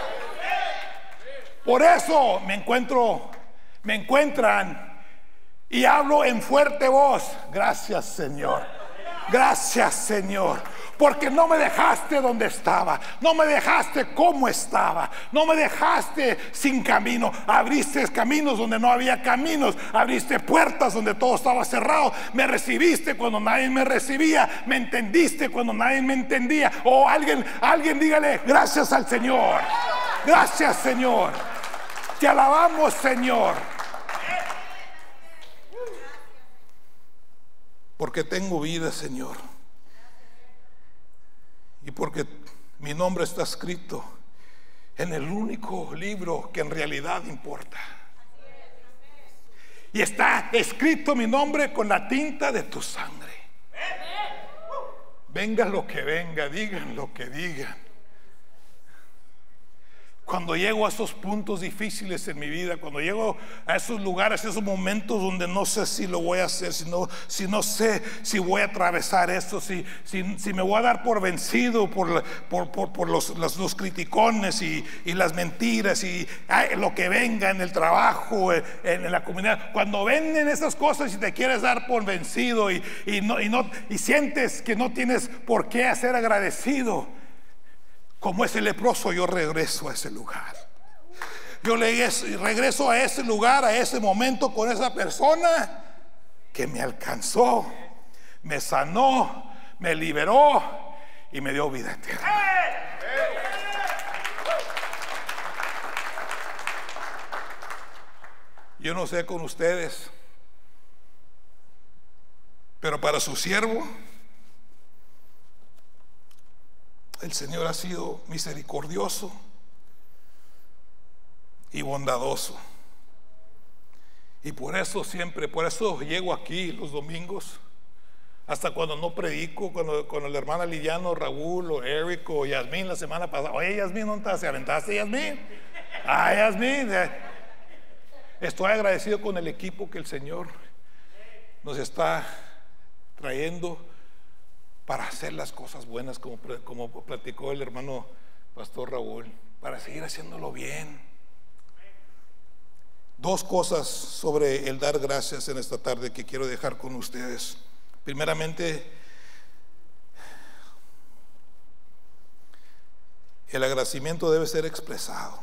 Por eso me encuentro, me encuentran y hablo en fuerte voz. Gracias, Señor. Gracias, Señor. porque no me dejaste donde estaba, no me dejaste como estaba, no me dejaste sin camino. Abriste caminos donde no había caminos, abriste puertas donde todo estaba cerrado, me recibiste cuando nadie me recibía, me entendiste cuando nadie me entendía. O alguien, alguien dígale gracias al Señor. Gracias, Señor. Te alabamos, Señor, porque tengo vida, Señor, y porque mi nombre está escrito en el único libro que en realidad importa. Y está escrito mi nombre con la tinta de tu sangre. Venga lo que venga, digan lo que digan. Cuando llego a esos puntos difíciles en mi vida, cuando llego a esos lugares, esos momentos donde no sé si lo voy a hacer, si no, si no sé si voy a atravesar esto, si, si, si me voy a dar por vencido por, por, por, por los, los, los criticones y, y las mentiras y ay, lo que venga en el trabajo, en, en la comunidad. Cuando venden esas cosas y te quieres dar por vencido y, y, no, y, no, y sientes que no tienes por qué ser agradecido, como ese leproso, yo regreso a ese lugar. Yo le regreso a ese lugar, a ese momento con esa persona que me alcanzó, me sanó, me liberó y me dio vida eterna. Yo no sé con ustedes, pero para su siervo el Señor ha sido misericordioso y bondadoso. Y por eso siempre, por eso llego aquí los domingos, hasta cuando no predico, cuando con la hermana Liliano, Raúl o Eric o Yasmín la semana pasada. Oye, Yasmín, ¿dónde estás? ¿Se aventaste, Yasmín? Ah, Yasmín. Estoy agradecido con el equipo que el Señor nos está trayendo para hacer las cosas buenas, como, como platicó el hermano pastor Raúl, para seguir haciéndolo bien. Dos cosas sobre el dar gracias en esta tarde que quiero dejar con ustedes. Primeramente, el agradecimiento debe ser expresado.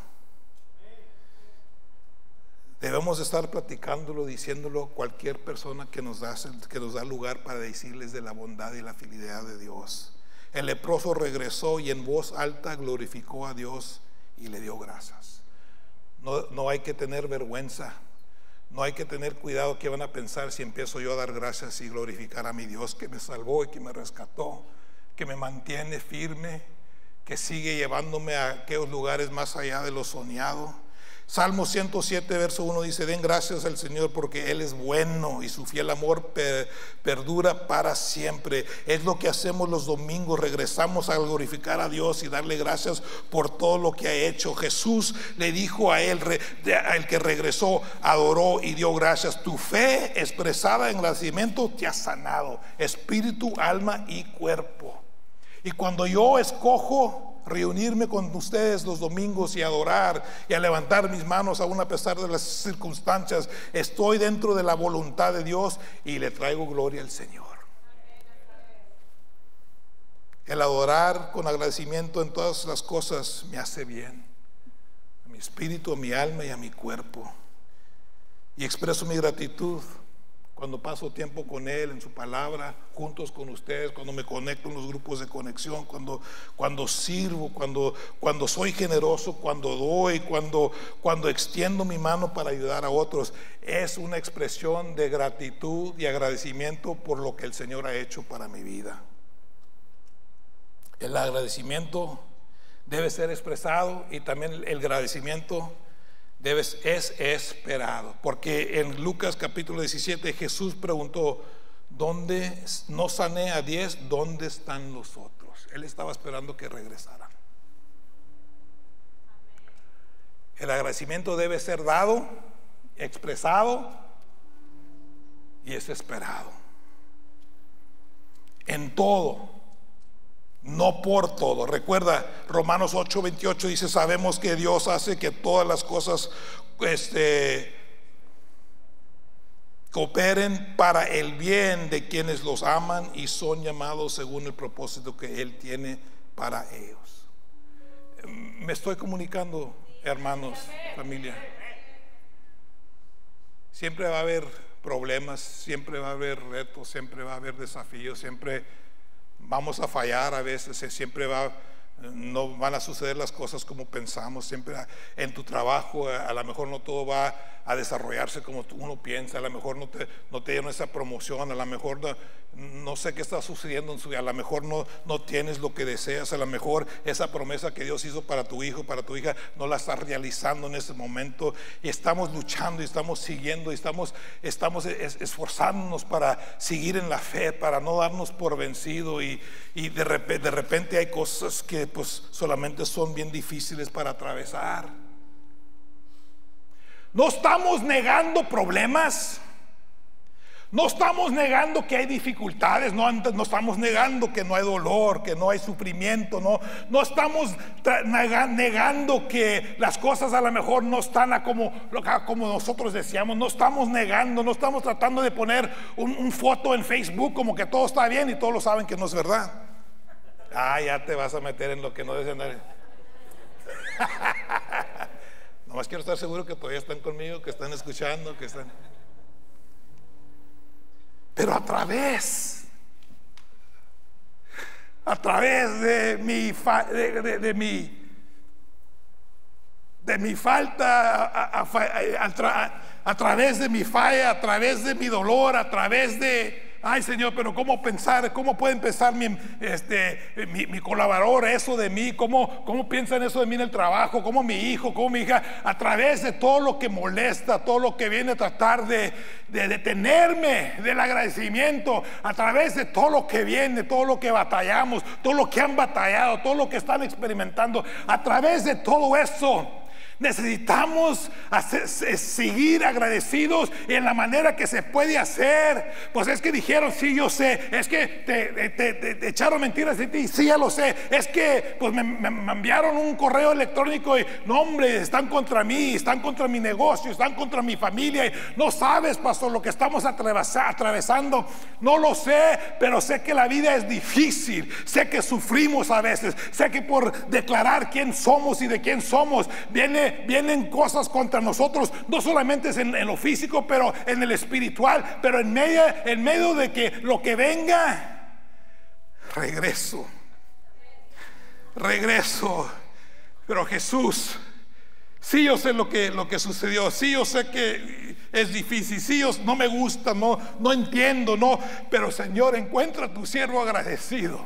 Debemos estar platicándolo, diciéndolo cualquier persona que nos da, que nos da lugar para decirles de la bondad y la fidelidad de Dios. El leproso regresó y en voz alta glorificó a Dios y le dio gracias. No, no hay que tener vergüenza, no hay que tener cuidado que van a pensar si empiezo yo a dar gracias y glorificar a mi Dios que me salvó y que me rescató, que me mantiene firme, que sigue llevándome a aquellos lugares más allá de lo soñado. Salmo ciento siete verso uno dice: den gracias al Señor porque Él es bueno y su fiel amor per, perdura para siempre. Es lo que hacemos los domingos, regresamos a glorificar a Dios y darle gracias por todo lo que ha hecho. Jesús le dijo a él, al que regresó, adoró y dio gracias: tu fe expresada en agradecimiento te ha sanado, espíritu, alma y cuerpo. Y cuando yo escojo reunirme con ustedes los domingos y adorar y a levantar mis manos aún a pesar de las circunstancias, estoy dentro de la voluntad de Dios y le traigo gloria al Señor. El adorar con agradecimiento en todas las cosas me hace bien a mi espíritu, a mi alma y a mi cuerpo, y expreso mi gratitud cuando paso tiempo con Él en su palabra, juntos con ustedes, cuando me conecto en los grupos de conexión, cuando, cuando sirvo, cuando, cuando soy generoso, cuando doy, cuando, cuando extiendo mi mano para ayudar a otros. Es una expresión de gratitud y agradecimiento por lo que el Señor ha hecho para mi vida. El agradecimiento debe ser expresado y también el agradecimiento Debes, es esperado, porque en Lucas capítulo diecisiete Jesús preguntó: ¿dónde no sané a diez? ¿Dónde están los otros? Él estaba esperando que regresaran. El agradecimiento debe ser dado, expresado y es esperado en todo, no por todo. Recuerda, Romanos ocho veintiocho dice: sabemos que Dios hace que todas las cosas este, cooperen para el bien de quienes los aman y son llamados según el propósito que Él tiene para ellos. Me estoy comunicando, hermanos, familia. Siempre va a haber problemas, siempre va a haber retos, siempre va a haber desafíos, siempre vamos a fallar a veces, siempre va, no van a suceder las cosas como pensamos, siempre en tu trabajo a lo mejor no todo va a desarrollarse como uno piensa, a lo mejor no te, no te dieron esa promoción, a lo mejor no, no sé qué está sucediendo en su vida, a lo mejor no, no tienes lo que deseas, a lo mejor esa promesa que Dios hizo para tu hijo, para tu hija, no la estás realizando en ese momento, y estamos luchando y estamos siguiendo y estamos, estamos esforzándonos para seguir en la fe, para no darnos por vencido, y, y de, repente, de repente hay cosas que pues solamente son bien difíciles para atravesar. No estamos negando problemas, no estamos negando que hay dificultades, no, no estamos negando que no hay dolor, que no hay sufrimiento, no, no estamos negando que las cosas a lo mejor no están a como, como nosotros decíamos, no estamos negando, no estamos tratando de poner un, un foto en Facebook como que todo está bien y todos lo saben que no es verdad. Ah, ya te vas a meter en lo que no debes andar. Nomás quiero estar seguro que todavía están conmigo, que están escuchando, que están. Pero a través, a través de mi, fa, de, de, de mi, de mi falta, a, a, a, a, a través de mi falla, a través de mi dolor, a través de ay Señor, pero cómo pensar, cómo pueden pensar mi, este, mi, mi colaborador eso de mí, cómo, cómo piensan eso de mí en el trabajo, cómo mi hijo, cómo mi hija, a través de todo lo que molesta, todo lo que viene a tratar de, de detenerme del agradecimiento, a través de todo lo que viene, todo lo que batallamos, todo lo que han batallado, todo lo que están experimentando, a través de todo eso necesitamos hacer, seguir agradecidos en la manera que se puede hacer. Pues es que dijeron, sí, yo sé. Es que te, te, te, te echaron mentiras de ti, sí, ya lo sé. Es que pues me, me, me enviaron un correo electrónico y no, hombre, están contra mí, están contra mi negocio, están contra mi familia. Y no sabes, pastor, lo que estamos atravesando. No lo sé, pero sé que la vida es difícil. Sé que sufrimos a veces. Sé que por declarar quién somos y de quién somos viene vienen cosas contra nosotros, no solamente es en, en lo físico, pero en el espiritual, pero en medio, en medio de que lo que venga, regreso, regreso. Pero Jesús, sí, yo sé lo que, lo que sucedió, sí, yo sé que es difícil, sí, yo no me gusta, no, no entiendo, no, pero Señor, encuentra a tu siervo agradecido.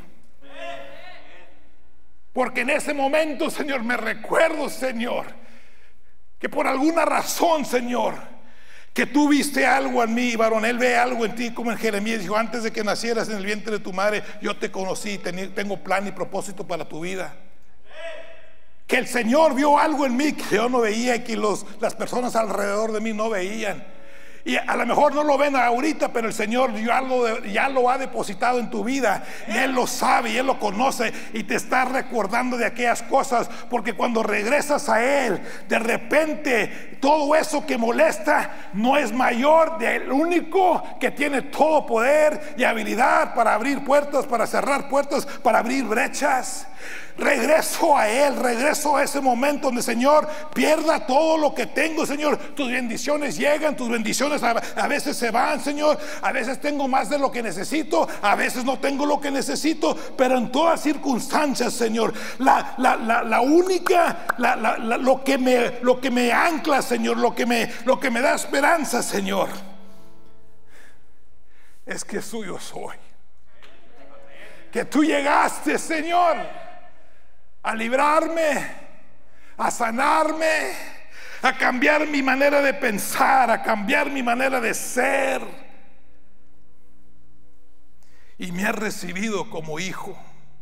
Porque en ese momento, Señor, me recuerdo, Señor, que por alguna razón, Señor, que tú viste algo en mí, varón. Él ve algo en ti, como en Jeremías dijo, antes de que nacieras en el vientre de tu madre, yo te conocí, tengo plan y propósito para tu vida. Que el Señor vio algo en mí que yo no veía y que los, las personas alrededor de mí no veían. Y a lo mejor no lo ven ahorita, pero el Señor ya lo, ya lo ha depositado en tu vida. Y Él lo sabe y Él lo conoce. Y te está recordando de aquellas cosas. Porque cuando regresas a Él, de repente todo eso que molesta no es mayor del único que tiene todo poder y habilidad para abrir puertas, para cerrar puertas, para abrir brechas. Regreso a Él, regreso a ese momento donde, Señor, pierda todo lo que tengo, Señor. Tus bendiciones llegan, tus bendiciones a, a veces se van, Señor. A veces tengo más de lo que necesito, a veces no tengo lo que necesito, pero en todas circunstancias, Señor, la, la, la, la única, la, la, la, lo, que me, lo que me ancla, Señor, lo que me, lo que me da esperanza, Señor, es que suyo soy. Que tú llegaste, Señor, a librarme, a sanarme, a cambiar mi manera de pensar, a cambiar mi manera de ser. Y me has recibido como hijo.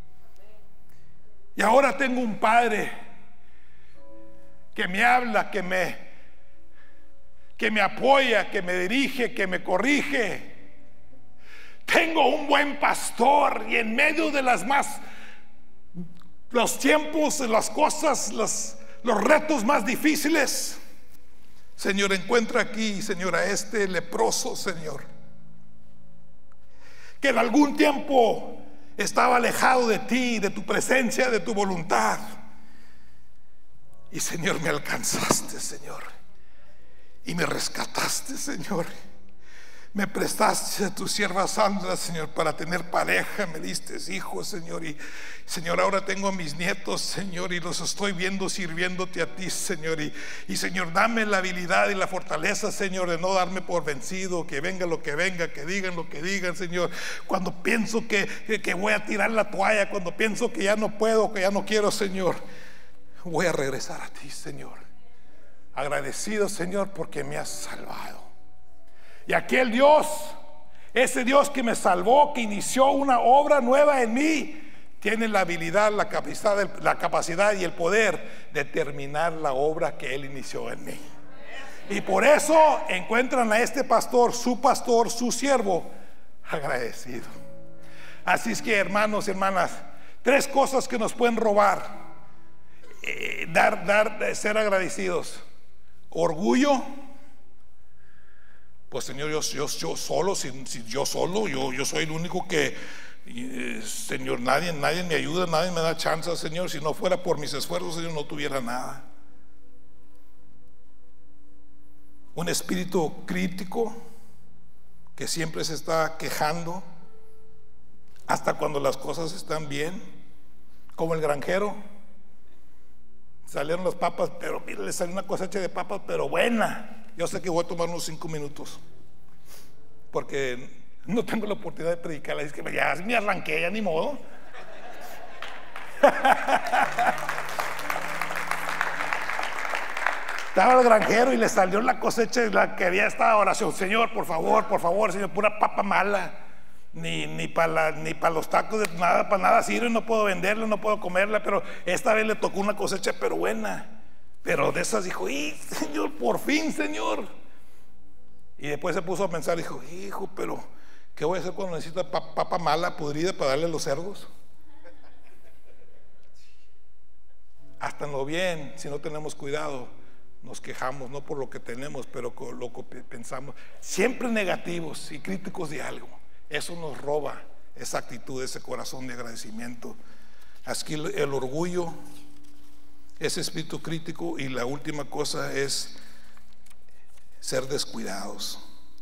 Y ahora tengo un padre que me habla, que me, que me apoya, que me dirige, que me corrige. Tengo un buen pastor y en medio de las más los tiempos, las cosas, los, los retos más difíciles, Señor, encuentra aquí, Señor, a este leproso, Señor, que en algún tiempo estaba alejado de ti, de tu presencia, de tu voluntad. Y Señor, me alcanzaste, Señor, y me rescataste, Señor. Me prestaste a tu sierva Sandra, Señor, para tener pareja. Me diste hijos, Señor. Y Señor, ahora tengo a mis nietos, Señor, y los estoy viendo sirviéndote a ti, Señor. Y, y Señor, dame la habilidad y la fortaleza, Señor, de no darme por vencido. Que venga lo que venga, que digan lo que digan, Señor. Cuando pienso que, que, que voy a tirar la toalla, cuando pienso que ya no puedo, que ya no quiero, Señor, voy a regresar a ti, Señor. Agradecido, Señor, porque me has salvado. Y aquel Dios, ese Dios que me salvó, que inició una obra nueva en mí, tiene la habilidad, la capacidad, la capacidad y el poder de terminar la obra que Él inició en mí. Y por eso encuentran a este pastor, su pastor, su siervo, agradecido. Así es que, hermanos y hermanas, tres cosas que nos pueden robar, eh, dar, dar, ser agradecidos: orgullo. Pues Señor, yo, yo, yo solo, si, si yo solo, yo, yo soy el único que, eh, Señor, nadie, nadie me ayuda, nadie me da chance, Señor. Si no fuera por mis esfuerzos, Señor, no tuviera nada. Un espíritu crítico que siempre se está quejando, hasta cuando las cosas están bien, como el granjero. Salieron las papas, pero mire, le salió una cosecha de papas, pero buena. Yo sé que voy a tomar unos cinco minutos porque no tengo la oportunidad de predicar. Es que ya me arranqué, ya ni modo. Estaba el granjero y le salió la cosecha, la que había esta oración: Señor, por favor, por favor, Señor, pura papa mala. Ni, ni para ni para los tacos, de nada, para nada sirve, no puedo venderla, no puedo comerla. Pero esta vez le tocó una cosecha, pero buena. Pero de esas dijo: ¡y, Señor, por fin, Señor! Y después se puso a pensar, dijo: hijo, pero ¿qué voy a hacer cuando necesito papa mala, podrida, para darle a los cerdos? Hasta en lo bien, si no tenemos cuidado, nos quejamos, no por lo que tenemos, pero con lo que pensamos, siempre negativos y críticos de algo. Eso nos roba esa actitud, ese corazón de agradecimiento. Aquí el orgullo, ese espíritu crítico, y la última cosa es ser descuidados.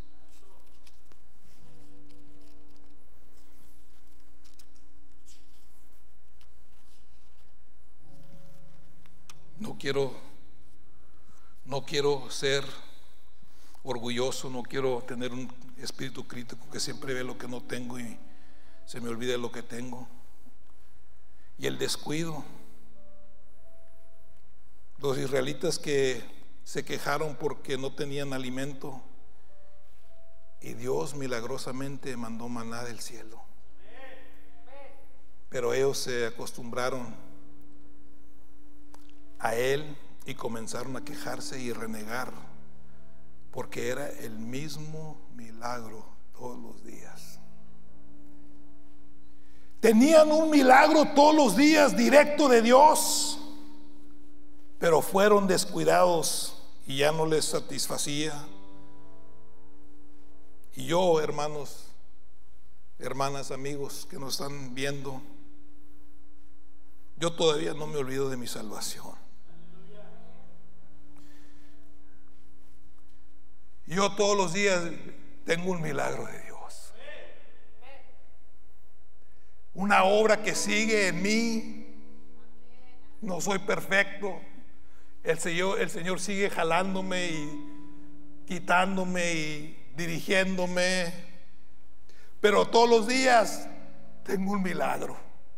No quiero no quiero ser orgulloso, no quiero tener un espíritu crítico que siempre ve lo que no tengo y se me olvida lo que tengo. Y el descuido. Los israelitas que se quejaron porque no tenían alimento, y Dios milagrosamente mandó maná del cielo. Pero ellos se acostumbraron a Él y comenzaron a quejarse y renegar, porque era el mismo milagro todos los días. Tenían un milagro todos los días directo de Dios, pero fueron descuidados y ya no les satisfacía. Y yo, hermanos, hermanas, amigos que nos están viendo, yo todavía no me olvido de mi salvación. Yo todos los días tengo un milagro de Dios, una obra que sigue en mí. No soy perfecto. El Señor, el Señor sigue jalándome y quitándome y dirigiéndome, pero todos los días tengo un milagro.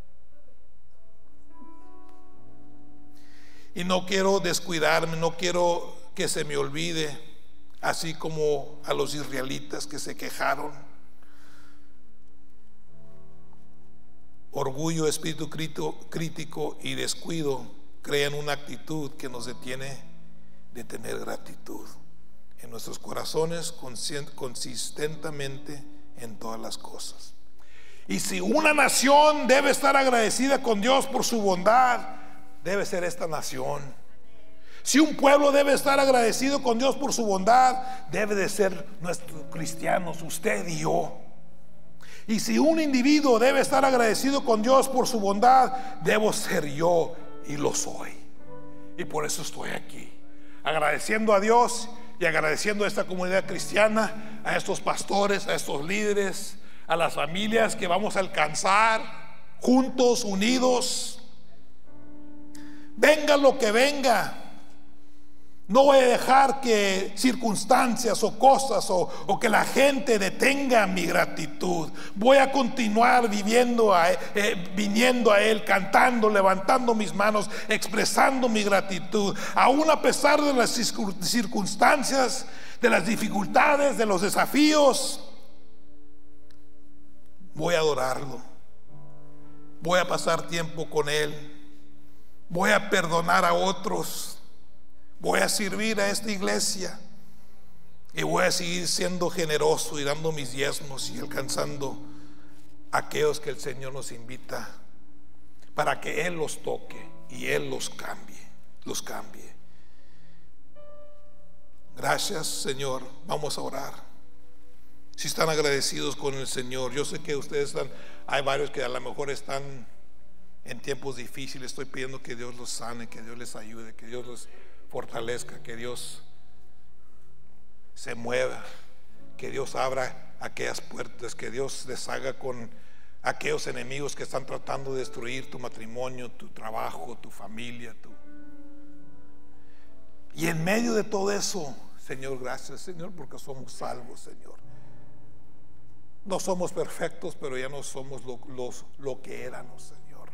Y no quiero descuidarme, no quiero que se me olvide. Así como a los israelitas que se quejaron. Orgullo, espíritu crítico y descuido crean una actitud que nos detiene de tener gratitud en nuestros corazones consistentemente en todas las cosas. Y si una nación debe estar agradecida con Dios por su bondad, debe ser esta nación. Si un pueblo debe estar agradecido con Dios por su bondad, debe de ser nuestros cristianos, usted y yo. Y si un individuo debe estar agradecido con Dios por su bondad, debo ser yo, y lo soy. Y por eso estoy aquí, agradeciendo a Dios y agradeciendo a esta comunidad cristiana, a estos pastores, a estos líderes, a las familias que vamos a alcanzar juntos, unidos. Venga lo que venga, no voy a dejar que circunstancias o cosas o, o que la gente detenga mi gratitud. Voy a continuar viviendo a, eh, viniendo a Él, cantando, levantando mis manos, expresando mi gratitud, aún a pesar de las circunstancias, de las dificultades, de los desafíos. Voy a adorarlo, voy a pasar tiempo con Él, voy a perdonar a otros, voy a servir a esta iglesia y voy a seguir siendo generoso y dando mis diezmos y alcanzando a aquellos que el Señor nos invita para que Él los toque y Él los cambie, los cambie. Gracias, Señor. Vamos a orar. Si están agradecidos con el Señor, yo sé que ustedes están, hay varios que a lo mejor están en tiempos difíciles. Estoy pidiendo que Dios los sane, que Dios les ayude, que Dios los fortalezca, que Dios se mueva, que Dios abra aquellas puertas, que Dios deshaga con aquellos enemigos que están tratando de destruir tu matrimonio, tu trabajo, tu familia, tu... Y en medio de todo eso, Señor, gracias, Señor, porque somos salvos, Señor. No somos perfectos, pero ya no somos lo, los, lo que éramos, Señor.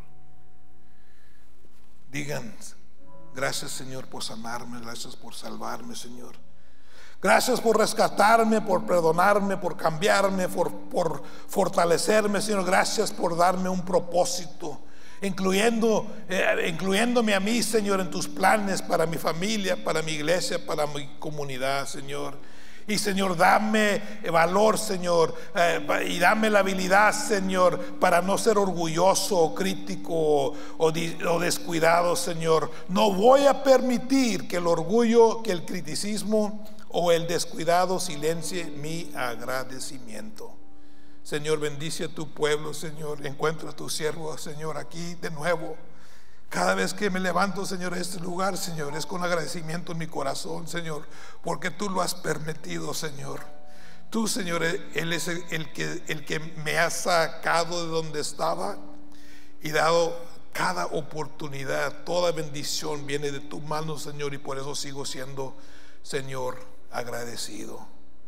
Digan: gracias, Señor, por sanarme. Gracias por salvarme, Señor. Gracias por rescatarme, por perdonarme, por cambiarme, por, por fortalecerme, Señor. Gracias por darme un propósito, incluyendo, eh, incluyéndome a mí, Señor, en tus planes para mi familia, para mi iglesia, para mi comunidad, Señor. Y Señor, dame valor, Señor, eh, y dame la habilidad, Señor, para no ser orgulloso o crítico o, o, o descuidado, Señor. No voy a permitir que el orgullo, que el criticismo o el descuidado silencie mi agradecimiento. Señor, bendice a tu pueblo, Señor. Encuentra a tu siervo, Señor, aquí de nuevo. Cada vez que me levanto, Señor, a este lugar, Señor, es con agradecimiento en mi corazón, Señor, porque tú lo has permitido, Señor. Tú, Señor, Él es el, el, que, el que me ha sacado de donde estaba y dado cada oportunidad. Toda bendición viene de tu mano, Señor, y por eso sigo siendo, Señor, agradecido.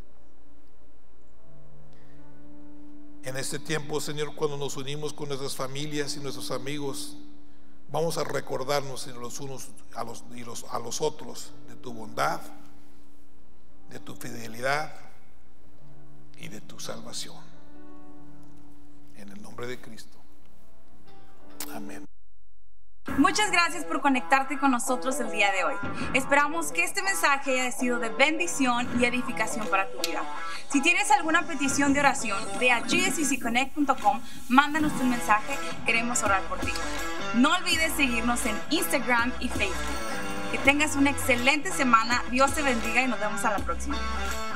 En este tiempo, Señor, cuando nos unimos con nuestras familias y nuestros amigos, vamos a recordarnos los unos a los, y los, a los otros de tu bondad, de tu fidelidad y de tu salvación. En el nombre de Cristo. Amén. Muchas gracias por conectarte con nosotros el día de hoy. Esperamos que este mensaje haya sido de bendición y edificación para tu vida. Si tienes alguna petición de oración, ve a G S C C connect punto com, mándanos un mensaje, queremos orar por ti. No olvides seguirnos en Instagram y Facebook. Que tengas una excelente semana, Dios te bendiga y nos vemos a la próxima.